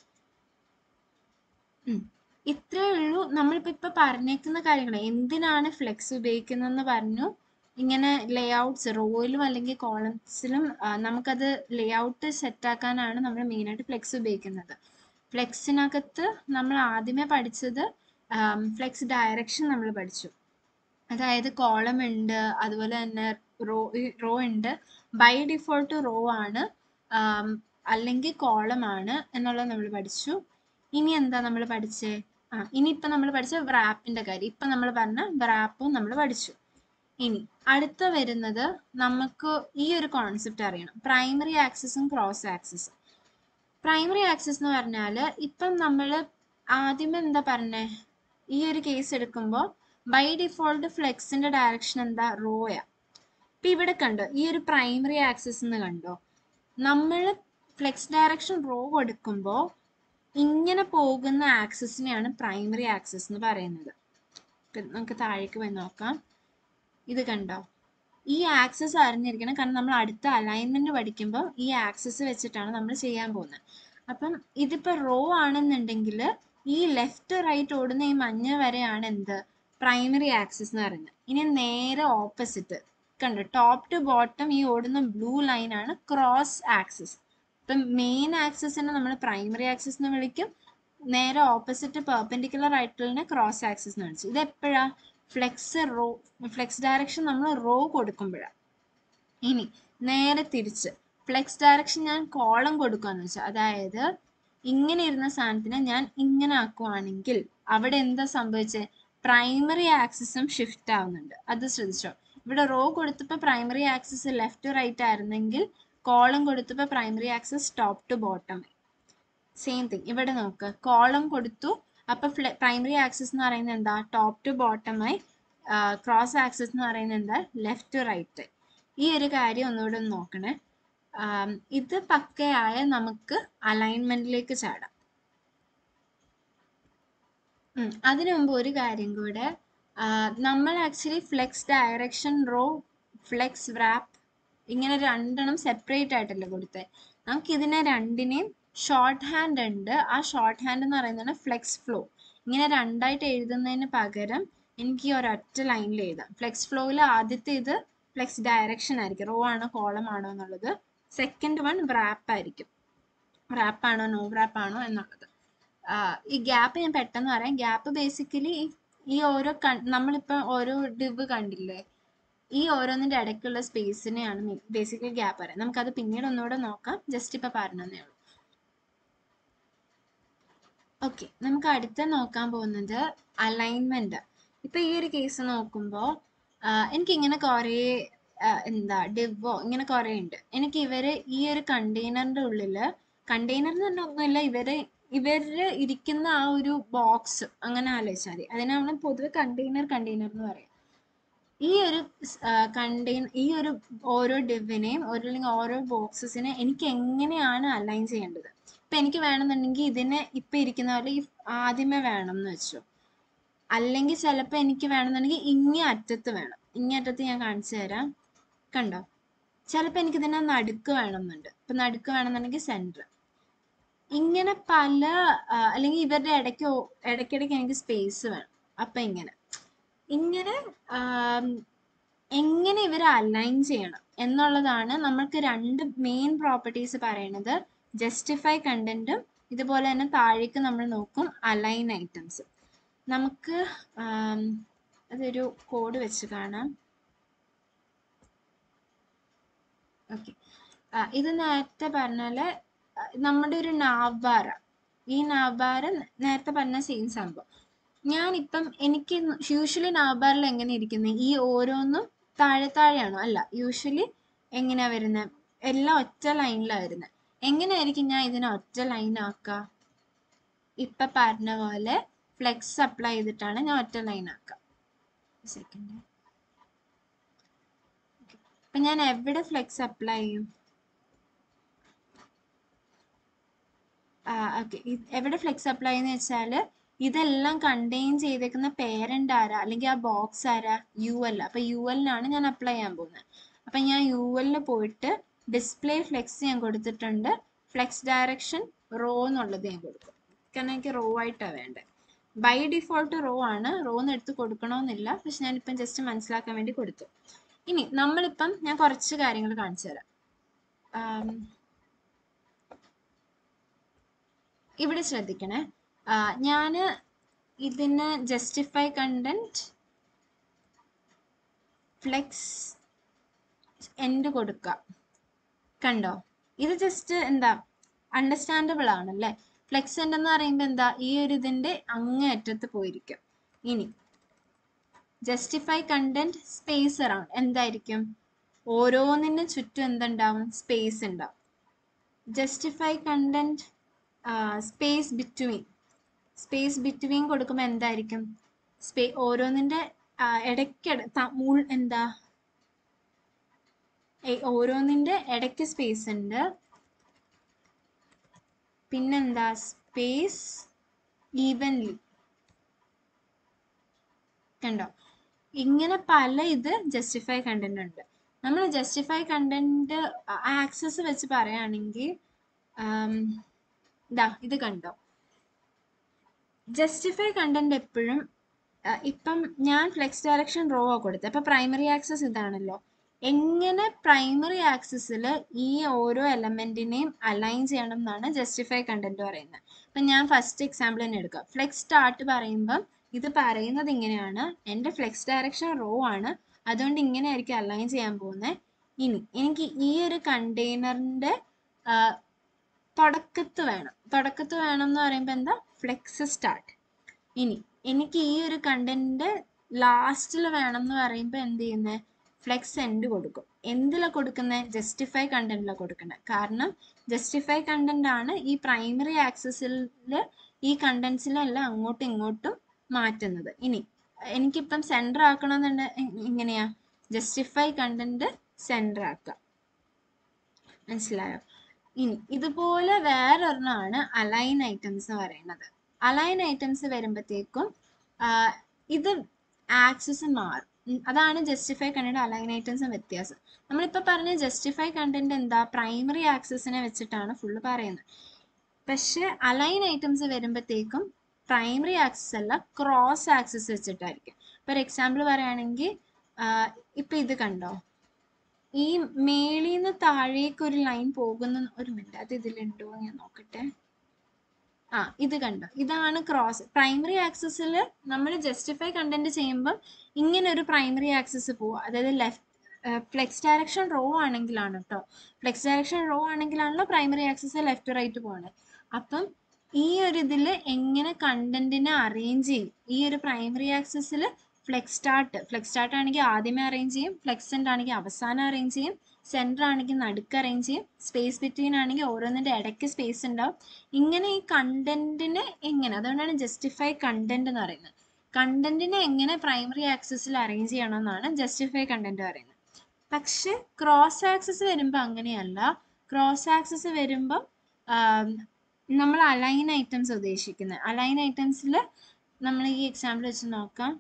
ഇത്രേ ഉള്ളൂ. നമ്മളിപ്പോൾ പറഞ്ഞേക്കുന്ന കാര്യങ്ങൾ എന്തിനാണ് ഫ്ലെക്സ് ഉപയോഗിക്കുന്നതെന്ന് പറഞ്ഞു. ഇങ്ങനെ ലേഔട്ട്സ് റോയിലും അല്ലെങ്കിൽ കോളംസിലും നമുക്കത് ലേഔട്ട് സെറ്റാക്കാനാണ് നമ്മൾ മെയിനായിട്ട് ഫ്ലെക്സ് ഉപയോഗിക്കുന്നത്. ഫ്ലെക്സിനകത്ത് നമ്മൾ ആദ്യമേ പഠിച്ചത് ഫ്ലെക്സ് ഡയറക്ഷൻ നമ്മൾ പഠിച്ചു. അതായത് കോളം ഉണ്ട്, അതുപോലെ തന്നെ റോ ഉണ്ട്. ബൈ ഡിഫോൾട്ട് റോ ആണ് അല്ലെങ്കിൽ കോളം ആണ് എന്നുള്ളത് നമ്മൾ പഠിച്ചു. ഇനി എന്താ നമ്മൾ പഠിച്ചേ, ഇനിയിപ്പോൾ നമ്മൾ പഠിച്ച wrapന്റെ കാര്യം. ഇപ്പം നമ്മൾ പറഞ്ഞ wrapഉം നമ്മൾ പഠിച്ചു. ഇനി അടുത്ത വരുന്നത് നമുക്ക് ഈ ഒരു കോൺസെപ്റ്റ് അറിയണം, പ്രൈമറി ആക്സിസും ക്രോസ് ആക്സിസും. പ്രൈമറി ആക്സിസ് എന്ന് പറഞ്ഞാൽ ഇപ്പം നമ്മൾ ആദ്യമേ എന്താ പറഞ്ഞേ, ഈ ഒരു കേസ് എടുക്കുമ്പോൾ ബൈ ഡിഫോൾട്ട് ഫ്ലെക്സിന്റെ ഡയറക്ഷൻ എന്താ, റോയാ. ഇപ്പം ഇവിടെ കണ്ടോ ഈ ഒരു പ്രൈമറി ആക്സിസ് എന്ന് കണ്ടോ, നമ്മൾ ഫ്ലെക്സ് ഡയറക്ഷൻ റോ കൊടുക്കുമ്പോൾ ഇങ്ങനെ പോകുന്ന ആക്സിസിനെയാണ് പ്രൈമറി ആക്സിസ് എന്ന് പറയുന്നത്. നമുക്ക് താഴേക്ക് പോയി നോക്കാം. ഇത് കണ്ടോ, ഈ ആക്സിസ് അറിഞ്ഞിരിക്കണം, കാരണം നമ്മൾ അടുത്ത അലൈൻമെന്റ് പഠിക്കുമ്പോൾ ഈ ആക്സിസ് വെച്ചിട്ടാണ് നമ്മൾ ചെയ്യാൻ പോകുന്നത്. അപ്പം ഇതിപ്പോൾ റോ ആണെന്നുണ്ടെങ്കിൽ ഈ ലെഫ്റ്റ് റൈറ്റ് ഓടുന്ന ഈ മഞ്ഞ വരെയാണ് എന്ത്, പ്രൈമറി ആക്സിസ് എന്ന് പറയുന്നത്. ഇനി നേരെ ഓപ്പോസിറ്റ് കണ്ടോ, ടോപ്പ് ടു ബോട്ടം ഈ ഓടുന്ന ബ്ലൂ ലൈനാണ് ക്രോസ് ആക്സിസ്. ഇപ്പം മെയിൻ ആക്സിസിനെ നമ്മൾ പ്രൈമറി ആക്സിസ് എന്ന് വിളിക്കും, നേരെ ഓപ്പോസിറ്റ് പെർപെൻഡിക്കുലർ ആയിട്ടുള്ള ക്രോസ് ആക്സിസ് എന്ന് വിളിച്ചു. ഇത് എപ്പോഴാ, ഫ്ലെക്സ് ഡയറക്ഷൻ നമ്മൾ റോ കൊടുക്കുമ്പോഴാണ്. ഇനി നേരെ തിരിച്ച് ഫ്ലെക്സ് ഡയറക്ഷൻ ഞാൻ കോളം കൊടുക്കുകയെന്ന് വെച്ചാൽ, അതായത് ഇങ്ങനെ ഇരുന്ന സാധനത്തിനെ ഞാൻ ഇങ്ങനെ ആക്കുവാണെങ്കിൽ അവിടെ എന്താ സംഭവിച്ചത്, പ്രൈമറി ആക്സിസും ഷിഫ്റ്റ് ആവുന്നുണ്ട്. അത് ശ്രദ്ധിച്ചോ, ഇവിടെ റോ കൊടുത്തപ്പോൾ പ്രൈമറി ആക്സിസ് ലെഫ്റ്റ് റൈറ്റ് ആയിരുന്നെങ്കിൽ കോളം കൊടുത്തപ്പോൾ primary axis top to bottom. Same thing ഇവിടെ നോക്ക്, കോളം കൊടുത്തു അപ്പോൾ പ്രൈമറി ആക്സിസ് എന്ന് പറയുന്നത് എന്താ, ടോപ്പ് ടു ബോട്ടമായി ക്രോസ് ആക്സിസ് എന്ന് പറയുന്നത് എന്താ, ലെഫ്റ്റ് ടു റൈറ്റ്. ഈ ഒരു കാര്യം ഒന്നുകൂടെ ഒന്ന് നോക്കണേ. ഇത് പക്കയായ നമുക്ക് അലൈൻമെന്റിലേക്ക് ചാടാം. അതിനു മുമ്പ് ഒരു കാര്യം കൂടെ, നമ്മൾ actually flex direction row, flex wrap ഇങ്ങനെ രണ്ടെണ്ണം സെപ്പറേറ്റ് ആയിട്ടല്ലേ കൊടുത്തത്. നമുക്ക് ഇതിനെ രണ്ടിനെയും ഷോർട്ട് ഹാൻഡ് ഉണ്ട്. ആ ഷോർട്ട് ഹാൻഡ് എന്ന് പറയുന്നതാണ് ഫ്ലെക്സ് ഫ്ലോ. ഇങ്ങനെ രണ്ടായിട്ട് എഴുതുന്നതിന് പകരം എനിക്ക് ഈ ഒരൊറ്റ ലൈനിൽ എഴുതാം. ഫ്ലെക്സ് ഫ്ലോയിൽ ആദ്യത്തെ ഇത് ഫ്ലെക്സ് ഡയറക്ഷൻ ആയിരിക്കും, റോ ആണോ കോളം ആണോ എന്നുള്ളത്. സെക്കൻഡ് വൺ വ്രാപ്പ് ആയിരിക്കും, വ്രാപ്പ് ആണോ നോ വ്രാപ്പ് ആണോ എന്നുള്ളത്. ഈ ഗ്യാപ്പ് ഞാൻ പെട്ടെന്ന് പറയാം. ഗ്യാപ്പ് ബേസിക്കലി ഈ ഓരോ നമ്മളിപ്പോൾ ഓരോ ഡിവ് കണ്ടില്ലേ, ഈ ഓരോന്നിൻ്റെ ഇടയ്ക്കുള്ള സ്പേസിനെയാണ് ബേസിക്കലി ഗ്യാപ്പ് പറയാം. നമുക്കത് പിന്നീട് ഒന്നുകൂടെ നോക്കാം, ജസ്റ്റ് ഇപ്പം പറഞ്ഞതേ ഉള്ളൂ. ഓക്കെ, നമുക്ക് അടുത്ത നോക്കാൻ പോകുന്നത് അലൈൻമെന്റ്. ഇപ്പൊ ഈ ഒരു കേസ് നോക്കുമ്പോൾ എനിക്കിങ്ങനെ കുറേ ഡിവോ ഇങ്ങനെ കുറേ ഉണ്ട്. എനിക്ക് ഇവര് ഈ ഒരു കണ്ടെയ്നറിന്റെ ഉള്ളില്, കണ്ടെയ്നർ എന്ന് പറഞ്ഞാൽ ഒന്നുമില്ല, ഇവര് ഇരിക്കുന്ന ആ ഒരു ബോക്സ് അങ്ങനെ ആലോചിച്ചാൽ മതി. അതിനെ നമ്മൾ പൊതുവെ കണ്ടെയ്നർ എന്ന് പറയാം. ഈ ഒരു ഈ ഒരു ഓരോ ഡിവിനെയും അല്ലെങ്കിൽ ഓരോ ബോക്സസിനെ എനിക്ക് എങ്ങനെയാണ് അലൈൻ ചെയ്യേണ്ടത്. ഇപ്പൊ എനിക്ക് വേണമെന്നുണ്ടെങ്കിൽ ഇതിനെ ഇപ്പൊ ഇരിക്കുന്ന പോലെ ആദ്യമേ വേണം എന്ന് വെച്ചു, അല്ലെങ്കിൽ ചിലപ്പോൾ എനിക്ക് വേണമെന്നുണ്ടെങ്കിൽ ഇങ്ങേ അറ്റത്ത് വേണം. ഇങ്ങേ അറ്റത്ത് ഞാൻ കാണിച്ചു തരാം, കണ്ടോ. ചിലപ്പോൾ എനിക്ക് ഇതിനെ നടുക്ക് വേണമെന്നുണ്ട്. ഇപ്പൊ നടുക്ക് വേണമെന്നുണ്ടെങ്കിൽ സെന്റർ. ഇങ്ങനെ പല അല്ലെങ്കിൽ ഇവരുടെ ഇടയ്ക്കിടയ്ക്ക് എനിക്ക് സ്പേസ് വേണം. അപ്പൊ ഇങ്ങനെ എങ്ങനെ ഇവരെ അലൈൻ ചെയ്യണം എന്നുള്ളതാണ് നമ്മൾക്ക് രണ്ട് മെയിൻ പ്രോപ്പർട്ടീസ് പറയുന്നത്. ജസ്റ്റിഫൈ കണ്ടന്റും ഇതുപോലെ തന്നെ താഴേക്ക് നമ്മൾ നോക്കും അലൈൻ ഐറ്റംസ്. നമുക്ക് അതൊരു കോഡ് വെച്ച് കാണാം. ഓക്കെ, ഇത് നേരത്തെ പറഞ്ഞാല് നമ്മുടെ ഒരു നാവ്ബാർ, ഈ നാവ്ബാർ നേരത്തെ പറഞ്ഞ സെയിം സംഭവം. ഞാനിപ്പം എനിക്ക് യൂഷ്വലി നാവ്ബാറിൽ എങ്ങനെ ഇരിക്കുന്നത്, ഈ ഓരോന്നും താഴെയാണോ? അല്ല, യൂഷ്വലി എങ്ങനെയാ വരുന്നത്, എല്ലാം ഒറ്റ ലൈനിലാണ് വരുന്നത്. എങ്ങനെയായിരിക്കും ഞാൻ ഇതിനെ ഒറ്റ ലൈനാക്കുക? ഇപ്പൊ പറഞ്ഞ പോലെ ഫ്ലെക്സ് അപ്ലൈ ചെയ്തിട്ടാണ് ഞാൻ ഒറ്റ ലൈൻ ആക്കുക. സെക്കൻഡ്, അപ്പൊ ഞാൻ എവിടെ ഫ്ലെക്സ് അപ്ലൈ ചെയ്യും? ഓക്കെ, എവിടെ ഫ്ലെക്സ് അപ്ലൈ എന്ന് വെച്ചാൽ ഇതെല്ലാം കണ്ടെയ്ൻ ചെയ്തേക്കുന്ന പേരന്റ് ആരാ, അല്ലെങ്കിൽ ആ ബോക്സ് ആരാ? UL. അപ്പൊ UL-നാണ് ഞാൻ അപ്ലൈ ചെയ്യാൻ പോകുന്നത്. അപ്പൊ ഞാൻ UL-ന് പോയിട്ട് ഡിസ്പ്ലേ ഫ്ലെക്സ് ഞാൻ കൊടുത്തിട്ടുണ്ട്. ഫ്ലെക്സ് ഡയറക്ഷൻ റോ എന്നുള്ളത് ഞാൻ കൊടുക്കും, കാരണം എനിക്ക് റോ ആയിട്ടാണ് വേണ്ടത്. ബൈ ഡിഫോൾട്ട് റോ ആണ്, റോന്ന് എടുത്ത് കൊടുക്കണമെന്നില്ല, പക്ഷെ ഞാനിപ്പം ജസ്റ്റ് മനസ്സിലാക്കാൻ വേണ്ടി കൊടുത്തു. ഇനി നമ്മളിപ്പം ഞാൻ കുറച്ച് കാര്യങ്ങൾ കാണിച്ചു തരാം. ഇവിടെ ശ്രദ്ധിക്കണേ, ഞാൻ ഇതിന് ജസ്റ്റിഫൈ കണ്ടന്റ് ഫ്ലെക്സ് എൻഡ് കൊടുക്കാം. കണ്ടോ, ഇത് ജസ്റ്റ് എന്താ അണ്ടർസ്റ്റാൻഡബിൾ ആണല്ലേ. ഫ്ലെക്സ് എൻഡ് എന്ന് പറയുമ്പോൾ എന്താ, ഈ ഒരു ഇതിന്റെ അങ്ങേയറ്റത്ത് പോയിരിക്കും. ഇനി ജസ്റ്റിഫൈ കണ്ടന്റ് സ്പേസ് അറൗണ്ട് എന്തായിരിക്കും? ഓരോന്നിനും ചുറ്റും എന്തുണ്ടാവും? സ്പേസ് ഉണ്ടാവും. ജസ്റ്റിഫൈ കണ്ടന്റ് സ്പേസ് ബിറ്റ്വീൻ കൊടുക്കുമ്പോൾ എന്തായിരിക്കും? ഓരോന്നിന്റെ എന്താ, ഓരോന്നിന്റെ ഇടയ്ക്ക് സ്പേസ് ഉണ്ട്. പിന്നെന്താ, സ്പേസ് ഈവൻലി. കണ്ടോ, ഇങ്ങനെ പല ഇത് ജസ്റ്റിഫൈ കണ്ടന്റ് ഉണ്ട്. നമ്മൾ ജസ്റ്റിഫൈ കണ്ടന്റ് ആക്സസ് വെച്ച് പറയുകയാണെങ്കിൽ ഇത് കണ്ടോ, ജസ്റ്റിഫൈ കണ്ടന്റ് എപ്പോഴും ഇപ്പം ഞാൻ ഫ്ലെക്സ് ഡയറക്ഷൻ റോ കൊടുത്തത്. അപ്പൊ പ്രൈമറി ആക്സസ് ഇതാണല്ലോ. എങ്ങനെ പ്രൈമറി ആക്സിസിൽ ഈ ഓരോ എലമെന്റിനെയും അലൈൻ ചെയ്യണം എന്നാണ് ജസ്റ്റിഫൈ കണ്ടന്റ് പറയുന്നത്. അപ്പൊ ഞാൻ ഫസ്റ്റ് എക്സാമ്പിൾ തന്നെ എടുക്കാം. ഫ്ലെക്സ് സ്റ്റാർട്ട് പറയുമ്പം ഇത് പറയുന്നത് ഇങ്ങനെയാണ്, എൻ്റെ ഫ്ലെക്സ് ഡയറക്ഷൻ റോ ആണ്, അതുകൊണ്ട് ഇങ്ങനെയായിരിക്കും അലൈൻ ചെയ്യാൻ പോകുന്നത്. ഇനി എനിക്ക് ഈ ഒരു കണ്ടെയ്നറിന്റെ തുടക്കത്ത് വേണം എന്ന് പറയുമ്പോൾ എന്താ, ഫ്ലെക്സ് സ്റ്റാർട്ട്. ഇനി എനിക്ക് ഈ ഒരു കണ്ടന്റ് ലാസ്റ്റിൽ വേണം എന്ന് പറയുമ്പോൾ എന്ത് ചെയ്യുന്നത്, ഫ്ലെക്സ് എൻഡ് കൊടുക്കും. എന്തിലാണ് കൊടുക്കുന്നത്? ജസ്റ്റിഫൈ കണ്ടന്റിലാണ് കൊടുക്കുന്നത്. കാരണം ജസ്റ്റിഫൈ കണ്ടന്റ് ആണ് ഈ പ്രൈമറി ആക്സസിൽ ഈ കണ്ടന്റ്സിലെല്ലാം അങ്ങോട്ടും ഇങ്ങോട്ടും മാറ്റുന്നത്. ഇനി എനിക്കിപ്പം സെൻറ്റർ ആക്കണമെന്നുണ്ട് ഇങ്ങനെയാ ജസ്റ്റിഫൈ കണ്ടന്റ് സെൻറ്റർ ആക്കുക. മനസ്സിലായോ? ഇനി ഇതുപോലെ വേറൊരെണ്ണമാണ് അലൈൻ ഐറ്റംസ് എന്ന് പറയുന്നത്. അലൈൻ ഐറ്റംസ് വരുമ്പോഴത്തേക്കും ഇത് ആക്സിസ് മാറും. അതാണ് ജസ്റ്റിഫൈ കണ്ടന്റ് അലൈൻ ഐറ്റംസും വ്യത്യാസം. നമ്മളിപ്പോൾ പറഞ്ഞ ജസ്റ്റിഫൈ കണ്ടന്റ് എന്താ, പ്രൈമറി ആക്സിസിനെ വെച്ചിട്ടാണ് ഫുള്ള് പറയുന്നത്. പക്ഷെ അലൈൻ ഐറ്റംസ് വരുമ്പോഴത്തേക്കും പ്രൈമറി ആക്സിസ് അല്ല, ക്രോസ് ആക്സിസ് വെച്ചിട്ടായിരിക്കും. ഫോർ എക്സാമ്പിൾ പറയുകയാണെങ്കിൽ ഇപ്പം ഇത് കണ്ടോ, ഈ മേളിൽ നിന്ന് താഴേക്ക് ഒരു ലൈൻ പോകുന്ന, ഒരു മിനിറ്റ് അത് ഇതിലുണ്ടോ ഞാൻ നോക്കട്ടെ. ഇത് കണ്ടോ, ഇതാണ് ക്രോസ്. പ്രൈമറി ആക്സിസിൽ നമ്മൾ ജസ്റ്റിഫൈ കണ്ടന്റ് ചെയ്യുമ്പോൾ ഇങ്ങനെ ഒരു പ്രൈമറി ആക്സിസ് പോവുക, അതായത് ലെഫ്റ്റ് ഫ്ലെക്സ് ഡയറക്ഷൻ റോ ആണെങ്കിലാണ് കേട്ടോ, ഫ്ലെക്സ് ഡയറക്ഷൻ റോ ആണെങ്കിലാണല്ലോ പ്രൈമറി ആക്സിസ് ലെഫ്റ്റ് റൈറ്റ് പോകണത്. അപ്പം ഈ ഒരു ഇതിൽ എങ്ങനെ കണ്ടന്റിനെ അറേഞ്ച് ചെയ്യും, ഈ ഒരു പ്രൈമറി ആക്സിസിൽ ഫ്ലെക്സ് സ്റ്റാർട്ട് ആണെങ്കിൽ ആദ്യമേ അറേഞ്ച് ചെയ്യും, ഫ്ലെക്സ് എൻഡ് ആണെങ്കിൽ അവസാനം അറേഞ്ച് ചെയ്യും, സെൻറ്റർ ആണെങ്കിൽ നടുക്ക് അറേഞ്ച് ചെയ്യും, സ്പേസ് ബിറ്റ്വീൻ ആണെങ്കിൽ ഓരോന്നിൻ്റെ ഇടയ്ക്ക് സ്പേസ് ഉണ്ടാവും. ഇങ്ങനെ ഈ കണ്ടന്റിനെ എങ്ങനെ, അതുകൊണ്ടാണ് ജസ്റ്റിഫൈ കണ്ടന്റ് എന്ന് പറയുന്നത്. കണ്ടന്റിനെ എങ്ങനെ പ്രൈമറി ആക്സിസിൽ അറേഞ്ച് ചെയ്യണമെന്നാണ് ജസ്റ്റിഫൈ കണ്ടന്റ് പറയുന്നത്. പക്ഷെ ക്രോസ് ആക്സിസ് വരുമ്പോൾ അങ്ങനെയല്ല. ക്രോസ് ആക്സിസ് വരുമ്പോൾ നമ്മൾ അലൈൻ ഐറ്റംസ് ഉദ്ദേശിക്കുന്നത്. അലൈൻ ഐറ്റംസിൽ നമ്മൾ ഈ എക്സാമ്പിൾ വെച്ച് നോക്കാം.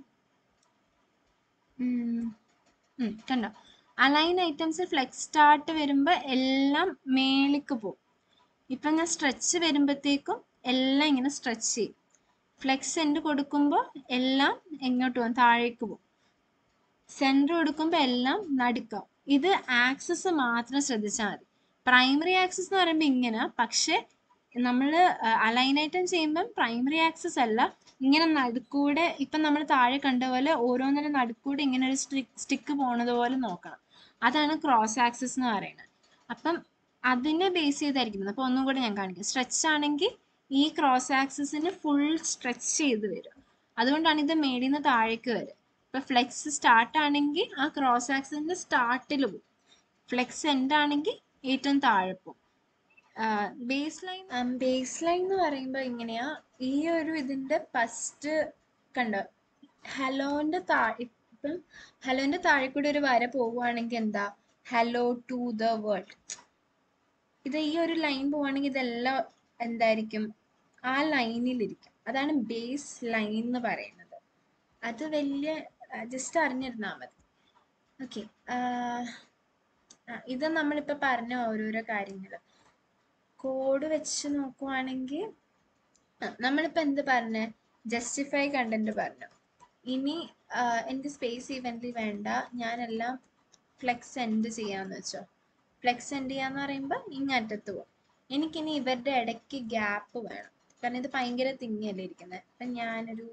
കണ്ടോ, അലൈൻ ഐറ്റംസ് ഫ്ലെക്സ് സ്റ്റാർട്ട് വരുമ്പോൾ എല്ലാം മേളിക്ക് പോകും. ഇപ്പം ഞാൻ സ്ട്രെച്ച് വരുമ്പോഴത്തേക്കും എല്ലാം ഇങ്ങനെ സ്ട്രെച്ച് ചെയ്യും. ഫ്ലെക്സ് എൻഡ് കൊടുക്കുമ്പോൾ എല്ലാം എങ്ങോട്ട് പോകും, താഴേക്ക് പോകും. സെൻറ്റർ കൊടുക്കുമ്പോൾ എല്ലാം നടുക്കാം. ഇത് ആക്സിസ് മാത്രം ശ്രദ്ധിച്ചാൽ മതി. പ്രൈമറി ആക്സിസ് എന്ന് പറയുമ്പോൾ ഇങ്ങനെ, പക്ഷെ നമ്മൾ അലൈൻ ഐറ്റം ചെയ്യുമ്പം പ്രൈമറി ആക്സിസ് അല്ല, ഇങ്ങനെ നടുക്കൂടെ, ഇപ്പം നമ്മൾ താഴെ കണ്ട പോലെ ഓരോന്നിനും നടുക്കൂടെ ഇങ്ങനെ ഒരു സ്റ്റിക്ക് പോണത് പോലെ നോക്കണം. അതാണ് ക്രോസ് ആക്സിസ് എന്ന് പറയുന്നത്. അപ്പം അതിനെ ബേസ് ചെയ്തായിരിക്കും. അപ്പോൾ ഒന്നും കൂടെ ഞാൻ കാണിക്കാം. സ്ട്രെച്ച് ആണെങ്കിൽ ഈ ക്രോസ് ആക്സിസിന് ഫുൾ സ്ട്രെച്ച് ചെയ്ത് വരും, അതുകൊണ്ടാണ് ഇത് മേളിൽ നിന്ന് താഴേക്ക് വരും. ഇപ്പം ഫ്ലെക്സ് സ്റ്റാർട്ട് ആണെങ്കിൽ ആ ക്രോസ് ആക്സിസിന്റെ സ്റ്റാർട്ടിൽ പോകും, ഫ്ലെക്സ് എൻഡ് ആണെങ്കിൽ ഏറ്റവും താഴെ പോകും. ബേസ് ലൈൻ എന്ന് പറയുമ്പോൾ ഇങ്ങനെയാ, ഈ ഒരു ഇതിന്റെ ഫസ്റ്റ് കണ്ടോ, ഹലോന്റെ ഇപ്പം ഹലോന്റെ താഴെ കൂടി ഒരു വര പോവുകയാണെങ്കിൽ എന്താ, ഹലോ ടു ദ വേൾഡ്. ഇത് ഈ ഒരു ലൈൻ പോവുകയാണെങ്കിൽ ഇതെല്ലാം എന്തായിരിക്കും, ആ ലൈനിലിരിക്കും. അതാണ് ബേസ് ലൈൻ എന്ന് പറയുന്നത്. അത് വലിയ ജസ്റ്റ് അറിഞ്ഞിരുന്നാൽ മതി. ഓക്കെ, ഇത് നമ്മളിപ്പോൾ പറഞ്ഞ ഓരോരോ കാര്യങ്ങൾ കോഡ് വെച്ച് നോക്കുവാണെങ്കിൽ നമ്മളിപ്പോൾ എന്ത് പറഞ്ഞേ, ജസ്റ്റിഫൈ കണ്ടന്റ് പറഞ്ഞു. ഇനി എനിക്ക് സ്പേസ് ഈവൻ്റ് വേണ്ട, ഞാനെല്ലാം ഫ്ലെക്സ് എൻഡ് ചെയ്യാന്ന് വെച്ചോ. ഫ്ലെക്സ് എൻഡ് ചെയ്യാന്ന് പറയുമ്പോൾ ഇങ്ങറ്റത്ത് പോകും. എനിക്കിനി ഇവരുടെ ഇടയ്ക്ക് ഗ്യാപ്പ് വേണം, കാരണം ഇത് ഭയങ്കര തിങ്ങിയല്ലേ ഇരിക്കുന്നത്. അപ്പം ഞാനൊരു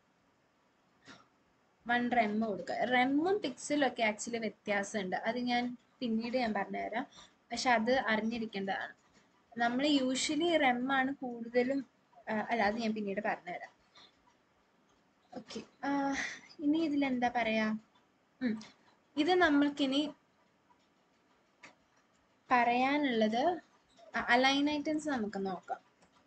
1 റെം കൊടുക്കുക. റെമ്മും പിക്സലും ഒക്കെ ആക്ച്വലി വ്യത്യാസമുണ്ട്, അത് ഞാൻ പിന്നീട് ഞാൻ പറഞ്ഞുതരാം. പക്ഷെ അത് അറിഞ്ഞിരിക്കേണ്ടതാണ്. നമ്മൾ യൂഷ്വലി റെമ്മാണ് കൂടുതലും, അല്ല അത് ഞാൻ പിന്നീട് പറഞ്ഞുതരാം. ഓക്കെ, ഇനി ഇതിലെന്താ പറയാ, ഇത് നമ്മൾക്കിനി പറയാനുള്ളത് അലൈൻ ഐറ്റംസ് നമുക്ക് നോക്കാം.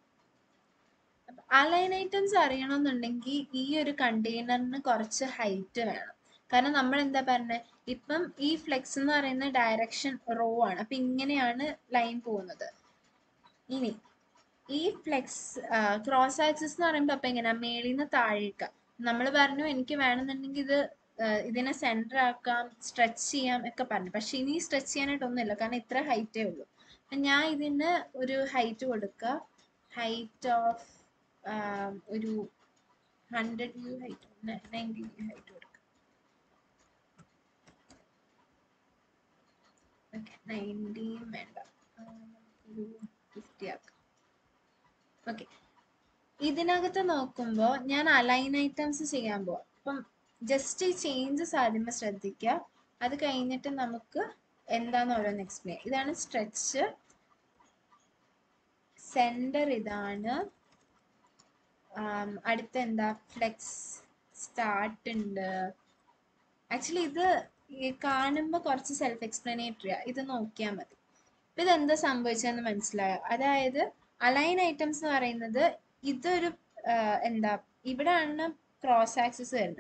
അലൈൻ ഐറ്റംസ് അറിയണമെന്നുണ്ടെങ്കിൽ ഈ ഒരു കണ്ടെയ്നറിന് കുറച്ച് ഹൈറ്റ് വേണം. കാരണം നമ്മൾ എന്താ പറഞ്ഞത്, ഇപ്പം ഈ ഫ്ലെക്സ് എന്ന് പറയുന്ന ഡയറക്ഷൻ റോ ആണ്, അപ്പം ഇങ്ങനെയാണ് ലൈൻ പോകുന്നത്. ഇനി ഈ ഫ്ലെക്സ് ക്രോസ് ആക്സിസ് എന്ന് പറയുമ്പോൾ അപ്പം എങ്ങനെയാ, മേളിൽ നിന്ന് താഴേക്ക്. നമ്മൾ പറഞ്ഞു എനിക്ക് വേണമെന്നുണ്ടെങ്കിൽ ഇതിനെ സെൻറ്റർ ആക്കാം, സ്ട്രെച്ച് ചെയ്യാം ഒക്കെ പറഞ്ഞു. പക്ഷെ ഇനി സ്ട്രെച്ച് ചെയ്യാനായിട്ടൊന്നുമില്ല, കാരണം ഇത്ര ഹൈറ്റേ ഉള്ളൂ. അപ്പം ഞാൻ ഇതിന് ഒരു ഹൈറ്റ് കൊടുക്കുക, ഹൈറ്റ് ഓഫ് ഒരു 100 വ്യൂ ഹൈറ്റ്, 90 വ്യൂ ഹൈറ്റ് കൊടുക്കുക. ഓക്കെ, 90 വേണ്ട, ഒരു 50 ആക്കാം. ഓക്കെ, ഇതിനകത്ത് നോക്കുമ്പോൾ ഞാൻ അലൈൻ ഐറ്റംസ് ചെയ്യാൻ പോവാം. അപ്പം ജസ്റ്റ് ഈ ചേഞ്ചസ് ആദ്യമേ ശ്രദ്ധിക്കുക, അത് കഴിഞ്ഞിട്ട് നമുക്ക് എന്താന്ന് ഓരോന്ന് എക്സ്പ്ലെയിൻ. ഇതാണ് സ്ട്രെച്ച്, സെൻറ്റർ ഇതാണ്, അടുത്ത എന്താ, ഫ്ലെക്സ് സ്റ്റാർട്ട് ഉണ്ട്. ആക്ച്വലി ഇത് കാണുമ്പോൾ കുറച്ച് സെൽഫ് എക്സ്പ്ലനേറ്ററിയാ, ഇത് നോക്കിയാൽ മതി. ഇപ്പം ഇതെന്താ സംഭവിച്ചതെന്ന് മനസ്സിലായോ? അതായത് അലൈൻ ഐറ്റംസ് എന്ന് പറയുന്നത് ഇതൊരു എന്താ, ഇവിടെയാണ് ക്രോസ് ആക്സിസ് വരുന്നത്,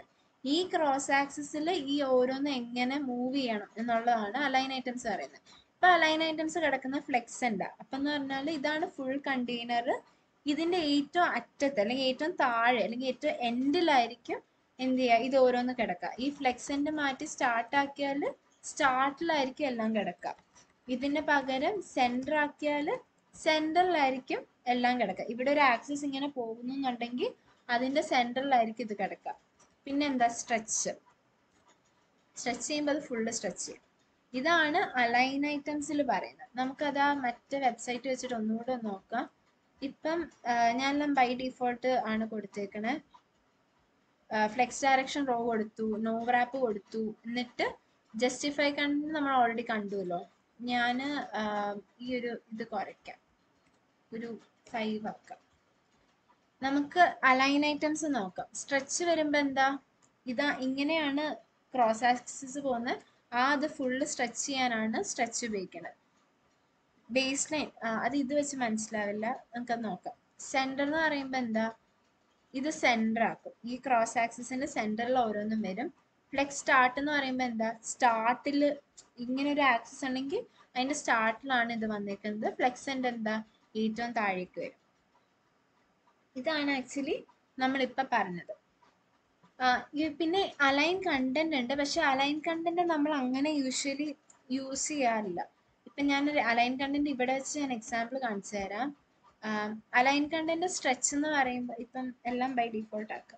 ഈ ക്രോസ് ആക്സിസിൽ ഈ ഓരോന്ന് എങ്ങനെ മൂവ് ചെയ്യണം എന്നുള്ളതാണ് അലൈൻ ഐറ്റംസ് പറയുന്നത്. ഇപ്പൊ അലൈൻ ഐറ്റംസ് കിടക്കുന്ന ഫ്ലെക്സ് എന്താ അപ്പൊ എന്ന് പറഞ്ഞാൽ ഇതാണ് ഫുൾ കണ്ടെയ്നർ. ഇതിന്റെ ഏറ്റവും അറ്റത്ത് അല്ലെങ്കിൽ ഏറ്റവും താഴെ അല്ലെങ്കിൽ ഏറ്റവും എൻഡിലായിരിക്കും എന്ത് ചെയ്യുക, ഇത് ഓരോന്ന് കിടക്കുക. ഈ ഫ്ലെക്സ് എൻഡ് മാറ്റി സ്റ്റാർട്ട് ആക്കിയാൽ സ്റ്റാർട്ടിലായിരിക്കും എല്ലാം കിടക്കുക. ഇതിന് പകരം സെന്റർ ആക്കിയാൽ സെന്ററിലായിരിക്കും എല്ലാം കിടക്കുക. ഇവിടെ ഒരു ആക്സിസ് ഇങ്ങനെ പോകുന്നു എന്നുണ്ടെങ്കിൽ അതിന്റെ സെന്ററിലായിരിക്കും ഇത് കിടക്കുക. പിന്നെ എന്താ സ്ട്രെച്ച് ചെയ്യുമ്പോൾ അത് ഫുള്ള് സ്ട്രെച്ച് ചെയ്യും. ഇതാണ് അലൈൻ ഐറ്റംസിൽ പറയുന്നത്. നമുക്കത് ആ മറ്റേ വെബ്സൈറ്റ് വെച്ചിട്ട് ഒന്നുകൂടെ നോക്കാം. ഇപ്പം ഞാനെല്ലാം ബൈ ഡിഫോൾട്ട് ആണ് കൊടുത്തേക്കണേ. ഫ്ലെക്സ് ഡയറക്ഷൻ റോ കൊടുത്തു, നോ റാപ്പ് കൊടുത്തു, എന്നിട്ട് ജസ്റ്റിഫൈ കണ്ടന്റ് നമ്മൾ ഓൾറെഡി കണ്ടുവല്ലോ. ഞാൻ ഈ ഒരു ഇത് കുറയ്ക്കാം, ഒരു 5 ആക്കാം. നമുക്ക് അലൈൻ ഐറ്റംസ് നോക്കാം. സ്ട്രെച്ച് വരുമ്പോൾ എന്താ, ഇതാ ഇങ്ങനെയാണ് ക്രോസ് ആക്സിസ് പോകുന്നത്. അത് ഫുള്ള് സ്ട്രെച്ച് ചെയ്യാനാണ് സ്ട്രെച്ച് ഉപയോഗിക്കുന്നത്. ബേസ് ലൈൻ അത് ഇത് വെച്ച് മനസ്സിലാവില്ല, നമുക്കത് നോക്കാം. സെന്റർ എന്ന് പറയുമ്പോൾ എന്താ, ഇത് സെന്റർ ആക്കും. ഈ ക്രോസ് ആക്സിസിന്റെ സെന്ററിൽ ഓരോന്നും വരും. ഫ്ലെക്സ് സ്റ്റാർട്ട് എന്ന് പറയുമ്പോൾ എന്താ, സ്റ്റാർട്ടിൽ ഇങ്ങനെ ഒരു ആക്സിസ് ഉണ്ടെങ്കിൽ അതിന്റെ സ്റ്റാർട്ടിലാണ് ഇത് വന്നേക്കുന്നത്. ഫ്ലെക്സ് എൻഡ് എന്താ, ഏറ്റവും താഴേക്ക് വരും. ഇതാണ് ആക്ച്വലി നമ്മളിപ്പോൾ പറഞ്ഞത്. പിന്നെ അലൈൻ കണ്ടന്റ് ഉണ്ട്, പക്ഷെ അലൈൻ കണ്ടന്റ് നമ്മൾ അങ്ങനെ യൂഷ്വലി യൂസ് ചെയ്യാറില്ല. ഇപ്പം ഞാനൊരു അലൈൻ കണ്ടന്റ് ഇവിടെ വെച്ച് ഞാൻ എക്സാമ്പിൾ കാണിച്ചു തരാം. അലൈൻ കണ്ടന്റ് സ്ട്രെച്ച് എന്ന് പറയുമ്പോൾ ഇപ്പം എല്ലാം ബൈ ഡിഫോൾട്ട് ആക്കാം.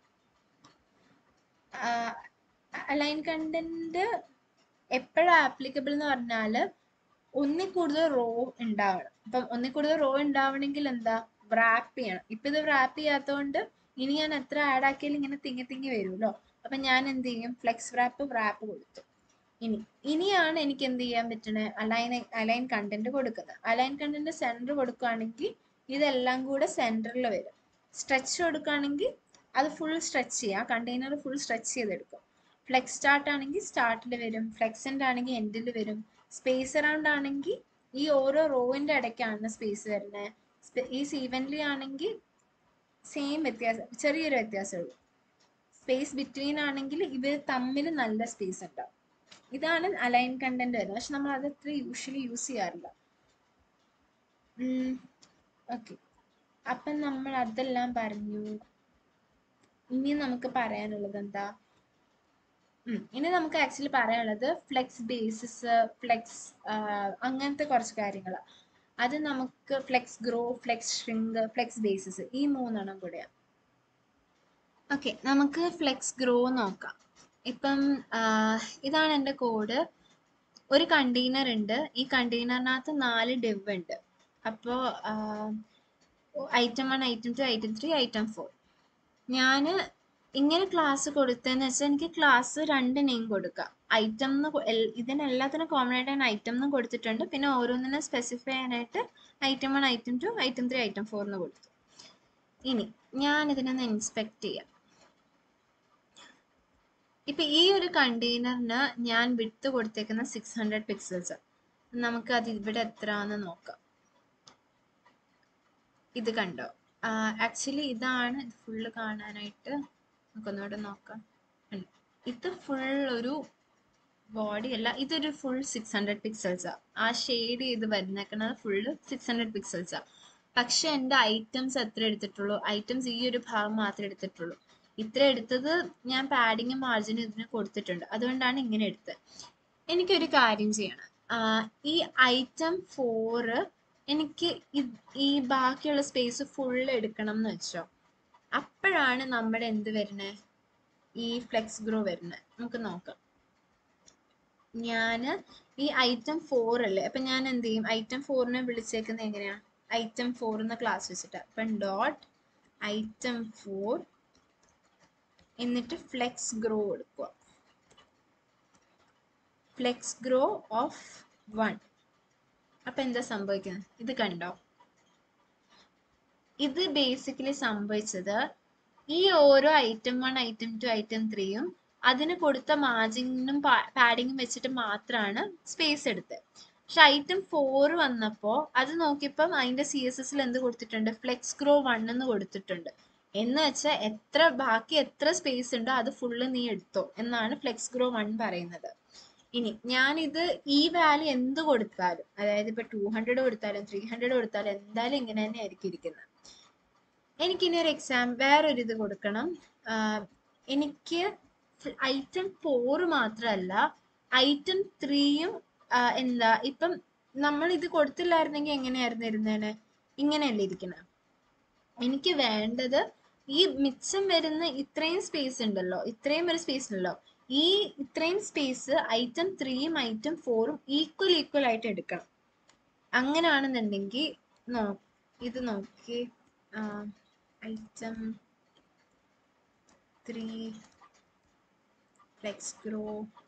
അലൈൻ കണ്ടന്റ് എപ്പോഴാണ് ആപ്ലിക്കബിൾ എന്ന് പറഞ്ഞാൽ ഒന്നിൽ കൂടുതൽ റോ ഉണ്ടാവണം. ഇപ്പം ഒന്നിൽ കൂടുതൽ റോ ഉണ്ടാവണമെങ്കിൽ എന്താ, റാപ്പ് ചെയ്യണം. ഇപ്പം ഇത് റാപ്പ് ചെയ്യാത്തതുകൊണ്ട് ഇനി ഞാൻ എത്ര ആഡ് ആക്കിയാലും ഇങ്ങനെ തിങ്ങി വരുമല്ലോ. അപ്പം ഞാൻ എന്ത് ചെയ്യും, ഫ്ലെക്സ് റാപ്പ് കൊടുത്തു. ഇനിയാണ് എനിക്ക് എന്ത് ചെയ്യാൻ പറ്റണേ, അലൈൻ കണ്ടന്റ് കൊടുക്കുന്നത്. അലൈൻ കണ്ടന്റ് സെന്റർ കൊടുക്കുകയാണെങ്കിൽ ഇതെല്ലാം കൂടെ സെന്ററിൽ വരും. സ്ട്രെച്ച് കൊടുക്കുകയാണെങ്കിൽ അത് ഫുൾ സ്ട്രെച്ച് ചെയ്യുക, കണ്ടെയ്നർ ഫുൾ സ്ട്രെച്ച് ചെയ്തെടുക്കും. ഫ്ലെക്സ് സ്റ്റാർട്ട് ആണെങ്കിൽ സ്റ്റാർട്ടിൽ വരും, ഫ്ലെക്സ് എൻഡ് ആണെങ്കിൽ എൻഡിൽ വരും. സ്പേസ് അറൗണ്ട് ആണെങ്കിൽ ഈ ഓരോ റോവിന്റെ ഇടയ്ക്കാണ് സ്പേസ് വരുന്നത്. ഈ ഈവൻലി ആണെങ്കിൽ സെയിം വ്യത്യാസം, ചെറിയൊരു വ്യത്യാസമേ ഉള്ളൂ. സ്പേസ് ബിറ്റ്വീൻ ആണെങ്കിൽ ഇവർ തമ്മിൽ നല്ല സ്പേസ് ഉണ്ടാവും. ഇതാണ് അലൈൻ കണ്ടന്റ് വരുന്നത്, പക്ഷെ നമ്മൾ അത് അത്ര യൂഷ്വലി യൂസ് ചെയ്യാറില്ല. ഓക്കെ, അപ്പം നമ്മൾ അതെല്ലാം പറഞ്ഞു. ഇനി നമുക്ക് പറയാനുള്ളത് എന്താ, ഇനി നമുക്ക് ആക്ച്വലി പറയാനുള്ളത് ഫ്ലെക്സ് ബേസിസ്, ഫ്ലെക്സ് അങ്ങനത്തെ കുറച്ച് കാര്യങ്ങളാണ്. അത് നമുക്ക് flex grow, flex shrink, flex basis, ഈ 3 കൂടെയാണ്. ഓക്കെ, നമുക്ക് ഫ്ലെക്സ് ഗ്രോ നോക്കാം. ഇപ്പം ഇതാണ് എൻ്റെ കോഡ്. ഒരു കണ്ടെയ്നർ ഉണ്ട്, ഈ കണ്ടെയ്നറിനകത്ത് 4 div ഉണ്ട്. അപ്പോൾ item 1, item 2, item 3, item 4. ഞാൻ ഇങ്ങനെ ക്ലാസ് കൊടുത്തതെന്ന് വെച്ചാൽ എനിക്ക് ക്ലാസ് 2 നെയിം കൊടുക്കാം. ഐറ്റം ഇതിനെല്ലാത്തിനും കോമൺ ആയിട്ട് ഞാൻ ഐറ്റം എന്ന് കൊടുത്തിട്ടുണ്ട്. പിന്നെ ഓരോന്നിനും സ്പെസിഫൈ ചെയ്യാനായിട്ട് item 1, item 2, item 3, item 4 എന്ന് കൊടുത്തു. ഇനി ഞാൻ ഇതിനൊന്ന് ഇൻസ്പെക്ട് ചെയ്യാം. ഇപ്പൊ ഈ ഒരു കണ്ടെയ്നറിന് ഞാൻ വിഡ്ത്ത് കൊടുത്തേക്കുന്ന 600 പിക്സൽസ്. നമുക്ക് അത് ഇവിടെ എത്രയാണെന്ന് നോക്കാം. ഇത് കണ്ടോ, ആക്ച്വലി ഇതാണ്. ഇത് ഫുള്ള് കാണാനായിട്ട് നമുക്കൊന്നുകൂടെ നോക്കാം. ഇത് ഫുൾ ഒരു ബോഡി അല്ല, ഇതൊരു ഫുൾ 600 പിക്സൽസാ. ആ ഷെയ്ഡ് ചെയ്ത് വരുന്നേക്കുന്നത് ഫുള്ള് 600 പിക്സൽസാ. പക്ഷെ എൻ്റെ ഐറ്റംസ് എത്ര എടുത്തിട്ടുള്ളൂ, ഐറ്റംസ് ഈ ഒരു ഭാഗം മാത്രമേ എടുത്തിട്ടുള്ളൂ. ഇത്ര എടുത്തത് ഞാൻ പാഡിങ്ങും മാർജിനും ഇതിന് കൊടുത്തിട്ടുണ്ട്, അതുകൊണ്ടാണ് ഇങ്ങനെ എടുത്തത്. എനിക്കൊരു കാര്യം ചെയ്യണം, ഈ item 4 എനിക്ക് ഈ ബാക്കിയുള്ള സ്പേസ് ഫുള്ള് എടുക്കണം എന്ന് വെച്ചോ. അപ്പോഴാണ് നമ്മുടെ എന്ത് വരുന്നത്, ഈ ഫ്ലെക്സ് ഗ്രോ വരുന്നത്. നമുക്ക് നോക്കാം. ഞാൻ ഈ item 4 അല്ലേ, അപ്പം ഞാൻ എന്ത് ചെയ്യും, item 4നെ വിളിച്ചേക്കുന്നത് എങ്ങനെയാ, item 4 എന്ന ക്ലാസ് വെച്ചിട്ട്. അപ്പം ഡോട്ട് item 4 എന്നിട്ട് ഫ്ലെക്സ് ഗ്രോ കൊടുക്കുക. Flex grow of 1. അപ്പം എന്താ സംഭവിക്കുന്നത്, ഇത് കണ്ടോ. ഇത് ബേസിക്കലി സംഭവിച്ചത് ഈ ഓരോ item 1, item 2, item 3യും അതിന് കൊടുത്ത മാർജിനും പാഡിങ്ങും വെച്ചിട്ട് മാത്രമാണ് സ്പേസ് എടുത്തത്. പക്ഷെ item 4 വന്നപ്പോൾ അത് നോക്കിയപ്പം അതിൻ്റെ CSSൽ എന്ത് കൊടുത്തിട്ടുണ്ട്, ഫ്ലെക്സ് ഗ്രോ 1 എന്ന് കൊടുത്തിട്ടുണ്ട്. എന്ന് വെച്ചാൽ ബാക്കി എത്ര സ്പേസ് ഉണ്ടോ അത് ഫുള്ള് നീ എടുത്തോ എന്നാണ് ഫ്ലെക്സ് ഗ്രോ 1 പറയുന്നത്. ഇനി ഞാനിത് ഈ വാല്യൂ എന്ത് കൊടുത്താലും, അതായത് ഇപ്പൊ 200 കൊടുത്താലും 300 കൊടുത്താലും എന്തായാലും ഇങ്ങനെ തന്നെ ആയിരിക്കും ഇരിക്കുന്നത്. എനിക്കിനി ഒരു വേറൊരു ഇത് കൊടുക്കണം. എനിക്ക് ഐറ്റം 4 മാത്രമല്ല ഐറ്റം 3യും ഇപ്പം നമ്മൾ ഇത് കൊടുത്തില്ലായിരുന്നെങ്കിൽ എങ്ങനെയായിരുന്നു ഇരുന്നേനെ? ഇങ്ങനെയല്ലേ ഇരിക്കുന്നത്. എനിക്ക് വേണ്ടത് ഈ മിച്ചം വരുന്ന ഇത്രയും സ്പേസ് ഉണ്ടല്ലോ, ഇത്രയും ഒരു സ്പേസ് ഉണ്ടല്ലോ, ഈ ഇത്രയും സ്പേസ് ഐറ്റം 3യും ഐറ്റം 4ഉം ഈക്വൽ ആയിട്ട് എടുക്കണം. അങ്ങനെയാണെന്നുണ്ടെങ്കിൽ ഇത് നോക്കി, ഐറ്റം 3 ഫ്ലെക്സ് ഗ്രോ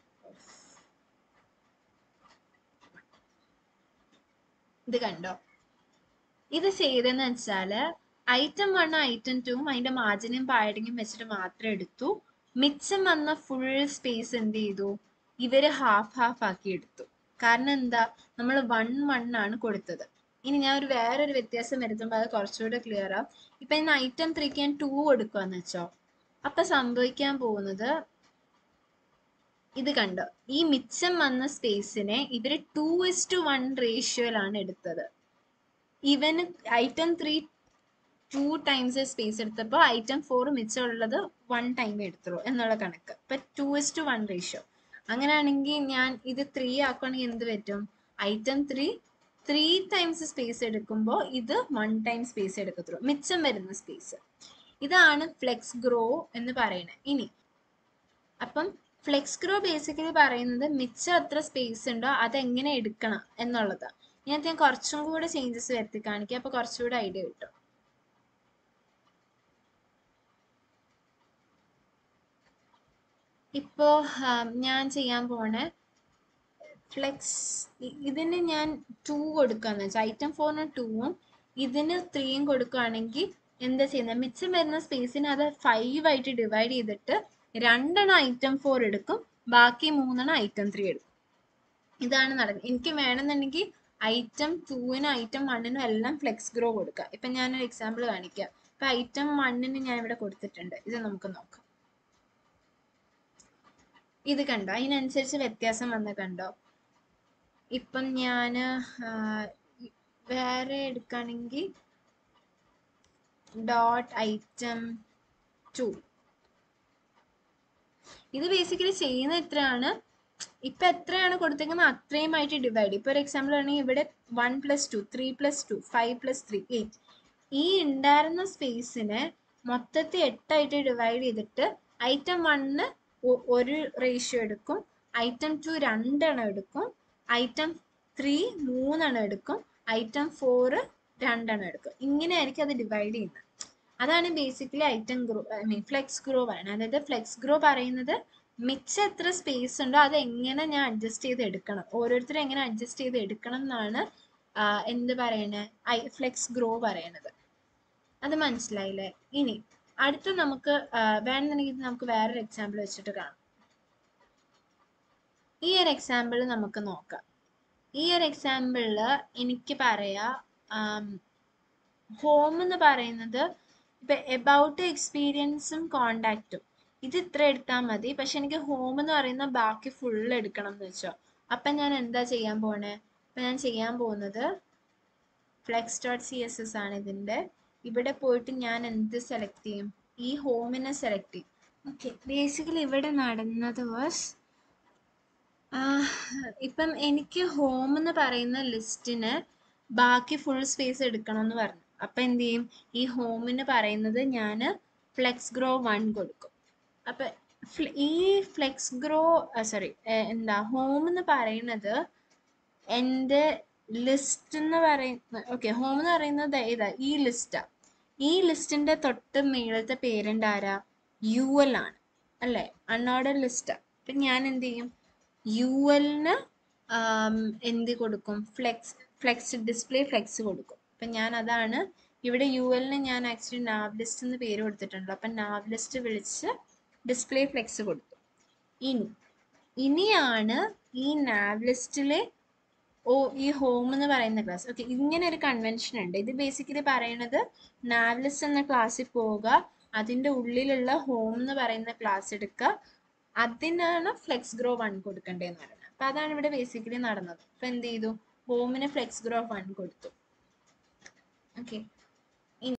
ഇത് കണ്ടോ? ഇത് ചെയ്തെന്ന് വെച്ചാല് ഐറ്റം 1 ഐറ്റം 2ഉം അതിന്റെ മാർജിനും പാഡിങ്ങും വെച്ചിട്ട് മാത്രം എടുത്തു. മിച്ചം വന്ന ഫുൾ സ്പേസ് എന്ത് ചെയ്തു? ഇവര് ഹാഫ് ആക്കി എടുത്തു. കാരണം എന്താ? നമ്മൾ 1 ആണ് കൊടുത്തത്. ഇനി ഞാൻ വേറൊരു വ്യത്യാസം വരുത്തുമ്പോൾ അത് കുറച്ചുകൂടെ ക്ലിയർ ആവും. ഇപ്പൊ ഇന്ന് ഐറ്റം 3ക്ക് ഞാൻ 2 കൊടുക്കുകയെന്ന് വെച്ചോ, അപ്പൊ സംഭവിക്കാൻ പോകുന്നത് ഇത് കണ്ടോ, ഈ മിച്ചം വന്ന സ്പേസിനെ ഇവര് 2:1 റേഷ്യോയിലാണ് എടുത്തത്. ഇവന് ഐറ്റം 3 2 ടൈംസ് സ്പേസ് എടുത്തപ്പോൾ ഐറ്റം 4 മിച്ചമുള്ളത് 1 ടൈം എടുത്തുള്ളൂ എന്നുള്ള കണക്ക്. ഇപ്പൊ 2:1 റേഷ്യോ. അങ്ങനെയാണെങ്കിൽ ഞാൻ ഇത് 3 ആക്കുകയാണെങ്കിൽ എന്ത് പറ്റും? ഐറ്റം 3 ടൈംസ് സ്പേസ് എടുക്കുമ്പോൾ ഇത് 1 ടൈം സ്പേസ് എടുക്കത്തുള്ളൂ, മിച്ചം വരുന്ന സ്പേസ്. ഇതാണ് ഫ്ലെക്സ് ഗ്രോ എന്ന് പറയുന്നത്. ഇനി അപ്പം ഫ്ലെക്സ് ഗ്രോ ബേസിക്കലി പറയുന്നത് മിച്ചം എത്ര സ്പേസ് ഉണ്ടോ അതെങ്ങനെ എടുക്കണം എന്നുള്ളതാണ്. ഞാൻ കുറച്ചും കൂടെ ചേഞ്ചസ് വരുത്തി കാണിക്കാം, അപ്പൊ കുറച്ചുകൂടെ ഐഡിയ കിട്ടും. ഇപ്പോ ഞാൻ ചെയ്യാൻ പോണ ഇതിന് ഞാൻ 2 കൊടുക്കാന്ന് വെച്ചാൽ ഐറ്റം 4ന് 2ഉം ഇതിന് 3യും കൊടുക്കുകയാണെങ്കിൽ എന്താ ചെയ്യുന്നത്? മിച്ചം വരുന്ന സ്പേസിന് അത് 5 ആയിട്ട് ഡിവൈഡ് ചെയ്തിട്ട് 2 ഐറ്റം 4 എടുക്കും, ബാക്കി 3 ഐറ്റം 3 എടുക്കും. ഇതാണ് നടക്കുന്നത്. എനിക്ക് വേണമെന്നുണ്ടെങ്കിൽ ഐറ്റം 2നും ഐറ്റം 1നും എല്ലാം ഫ്ലെക്സ് ഗ്രോ കൊടുക്കാം. ഇപ്പൊ ഞാനൊരു എക്സാമ്പിൾ കാണിക്കാം. ഇപ്പൊ ഐറ്റം 1ന് ഞാൻ ഇവിടെ കൊടുത്തിട്ടുണ്ട്. ഇത് നമുക്ക് നോക്കാം. ഇത് കണ്ടോ? അതിനനുസരിച്ച് വ്യത്യാസം വന്ന് കണ്ടോ? ഇപ്പം ഞാൻ വേറെ എടുക്കുകയാണെങ്കിൽ ഡോട്ട് ഐറ്റം 2, ഇത് ബേസിക്കലി ചെയ്യുന്ന എത്രയാണ്? ഇപ്പൊ എത്രയാണ് കൊടുത്തേക്കുന്നത് അത്രയുമായിട്ട് ഡിവൈഡ്. ഇപ്പൊ ഒരു എക്സാമ്പിൾ ആണെങ്കിൽ ഇവിടെ 1 + 2 3 + 2 5 + 3 8. ഈ ഉണ്ടായിരുന്ന സ്പേസിനെ മൊത്തത്തിൽ 8 ആയിട്ട് ഡിവൈഡ് ചെയ്തിട്ട് ഐറ്റം 1 ഒരു റേഷ്യോ എടുക്കും, ഐറ്റം 2 2 എടുക്കും, ഐറ്റം 3 3 എടുക്കും, ഐറ്റം 4 2 എടുക്കും. ഇങ്ങനെയായിരിക്കും അത് ഡിവൈഡ് ചെയ്യുന്നത്. അതാണ് basically item grow flex grow പറയുന്നത്. അതായത് ഫ്ലെക്സ് ഗ്രോ പറയുന്നത് മിച്ചം എത്ര സ്പേസ് ഉണ്ടോ അത് എങ്ങനെ ഞാൻ അഡ്ജസ്റ്റ് ചെയ്ത് എടുക്കണം, ഓരോരുത്തരും എങ്ങനെ അഡ്ജസ്റ്റ് ചെയ്ത് എടുക്കണം എന്നാണ് എന്ത് പറയണേ ഫ്ലെക്സ് ഗ്രോ പറയണത്. അത് മനസ്സിലായില്ലേ? ഇനി അടുത്ത നമുക്ക് വേണമെന്നുണ്ടെങ്കിൽ നമുക്ക് വേറൊരു എക്സാമ്പിൾ വെച്ചിട്ട് കാണാം. ഈ ഒരു എക്സാമ്പിൾ നമുക്ക് നോക്കാം. ഈ ഒരു എക്സാമ്പിളില് എനിക്ക് പറയാ ഹോം എന്ന് പറയുന്നത് ഇപ്പൊ എബൌട്ട് എക്സ്പീരിയൻസും കോണ്ടാക്റ്റും ഇത് ഇത്ര എടുത്താൽ മതി. പക്ഷെ എനിക്ക് ഹോം എന്ന് പറയുന്ന ബാക്കി ഫുൾ എടുക്കണം എന്ന് വെച്ചോ, അപ്പൊ ഞാൻ എന്താ ചെയ്യാൻ പോണേ? അപ്പൊ ഞാൻ ചെയ്യാൻ പോകുന്നത് flex.css ആണ് ഇതിന്റെ. ഇവിടെ പോയിട്ട് ഞാൻ എന്ത് സെലക്ട് ചെയ്യും? ഈ ഹോമിനെ സെലക്ട് ചെയ്യും. ഓക്കെ, ബേസിക്കലി ഇവിടെ നടന്നത് വാസ് ഇപ്പം എനിക്ക് ഹോം എന്ന് പറയുന്ന ലിസ്റ്റിന് ബാക്കി ഫുൾ സ്പേസ് എടുക്കണം എന്ന് പറഞ്ഞു. അപ്പൊ എന്ത് ചെയ്യും? ഈ ഹോമിന് പറയുന്നത് ഞാൻ ഫ്ലെക്സ് ഗ്രോ 1 കൊടുക്കും. അപ്പൊ ഈ ഫ്ലെക്സ് ഗ്രോ ഹോം എന്ന് പറയുന്നത് എൻ്റെ ലിസ്റ്റ് എന്ന് പറയുന്ന ഹോം എന്ന് പറയുന്നത് ഏതാ? ഈ ലിസ്റ്റാ. ഈ ലിസ്റ്റിന്റെ തൊട്ട് മേളത്തെ പേരന്റ് ആരാ? UL ആണ് അല്ലേ? അൺഓർഡർ ലിസ്റ്റാ. അപ്പൊ ഞാൻ എന്ത് ചെയ്യും? ULന് എന്ത് കൊടുക്കും? ഫ്ലെക്സ് ഡിസ്പ്ലേ ഫ്ലെക്സ് കൊടുക്കും. അപ്പൊ ഞാൻ അതാണ് ഇവിടെ ULന് ഞാൻ ആക്ച്വലി നാവ് ലിസ്റ്റ് എന്ന് പേര് കൊടുത്തിട്ടുണ്ട്. അപ്പൊ നാവ് ലിസ്റ്റ് വിളിച്ച് ഡിസ്പ്ലേ ഫ്ലെക്സ് കൊടുത്തു. ഇനിയാണ് ഈ നാവ് ലിസ്റ്റിലെ ഈ ഹോം എന്ന് പറയുന്ന ക്ലാസ്. ഓക്കെ, ഇങ്ങനെ ഒരു കൺവെൻഷൻ ഉണ്ട്. ഇത് ബേസിക്കലി പറയണത് നാവ്ലിസ് എന്ന ക്ലാസ്സിൽ പോവുക, അതിൻ്റെ ഉള്ളിലുള്ള ഹോം എന്ന് പറയുന്ന ക്ലാസ് എടുക്കുക, അതിനാണ് ഫ്ലെക്സ് ഗ്രോ 1 കൊടുക്കേണ്ടതെന്ന് പറയുന്നത്. അപ്പം അതാണ് ഇവിടെ ബേസിക്കലി നടന്നത്. അപ്പം എന്ത് ചെയ്തു, ഹോമിന് ഫ്ലെക്സ് ഗ്രോ 1 കൊടുത്തു. ഓക്കെ,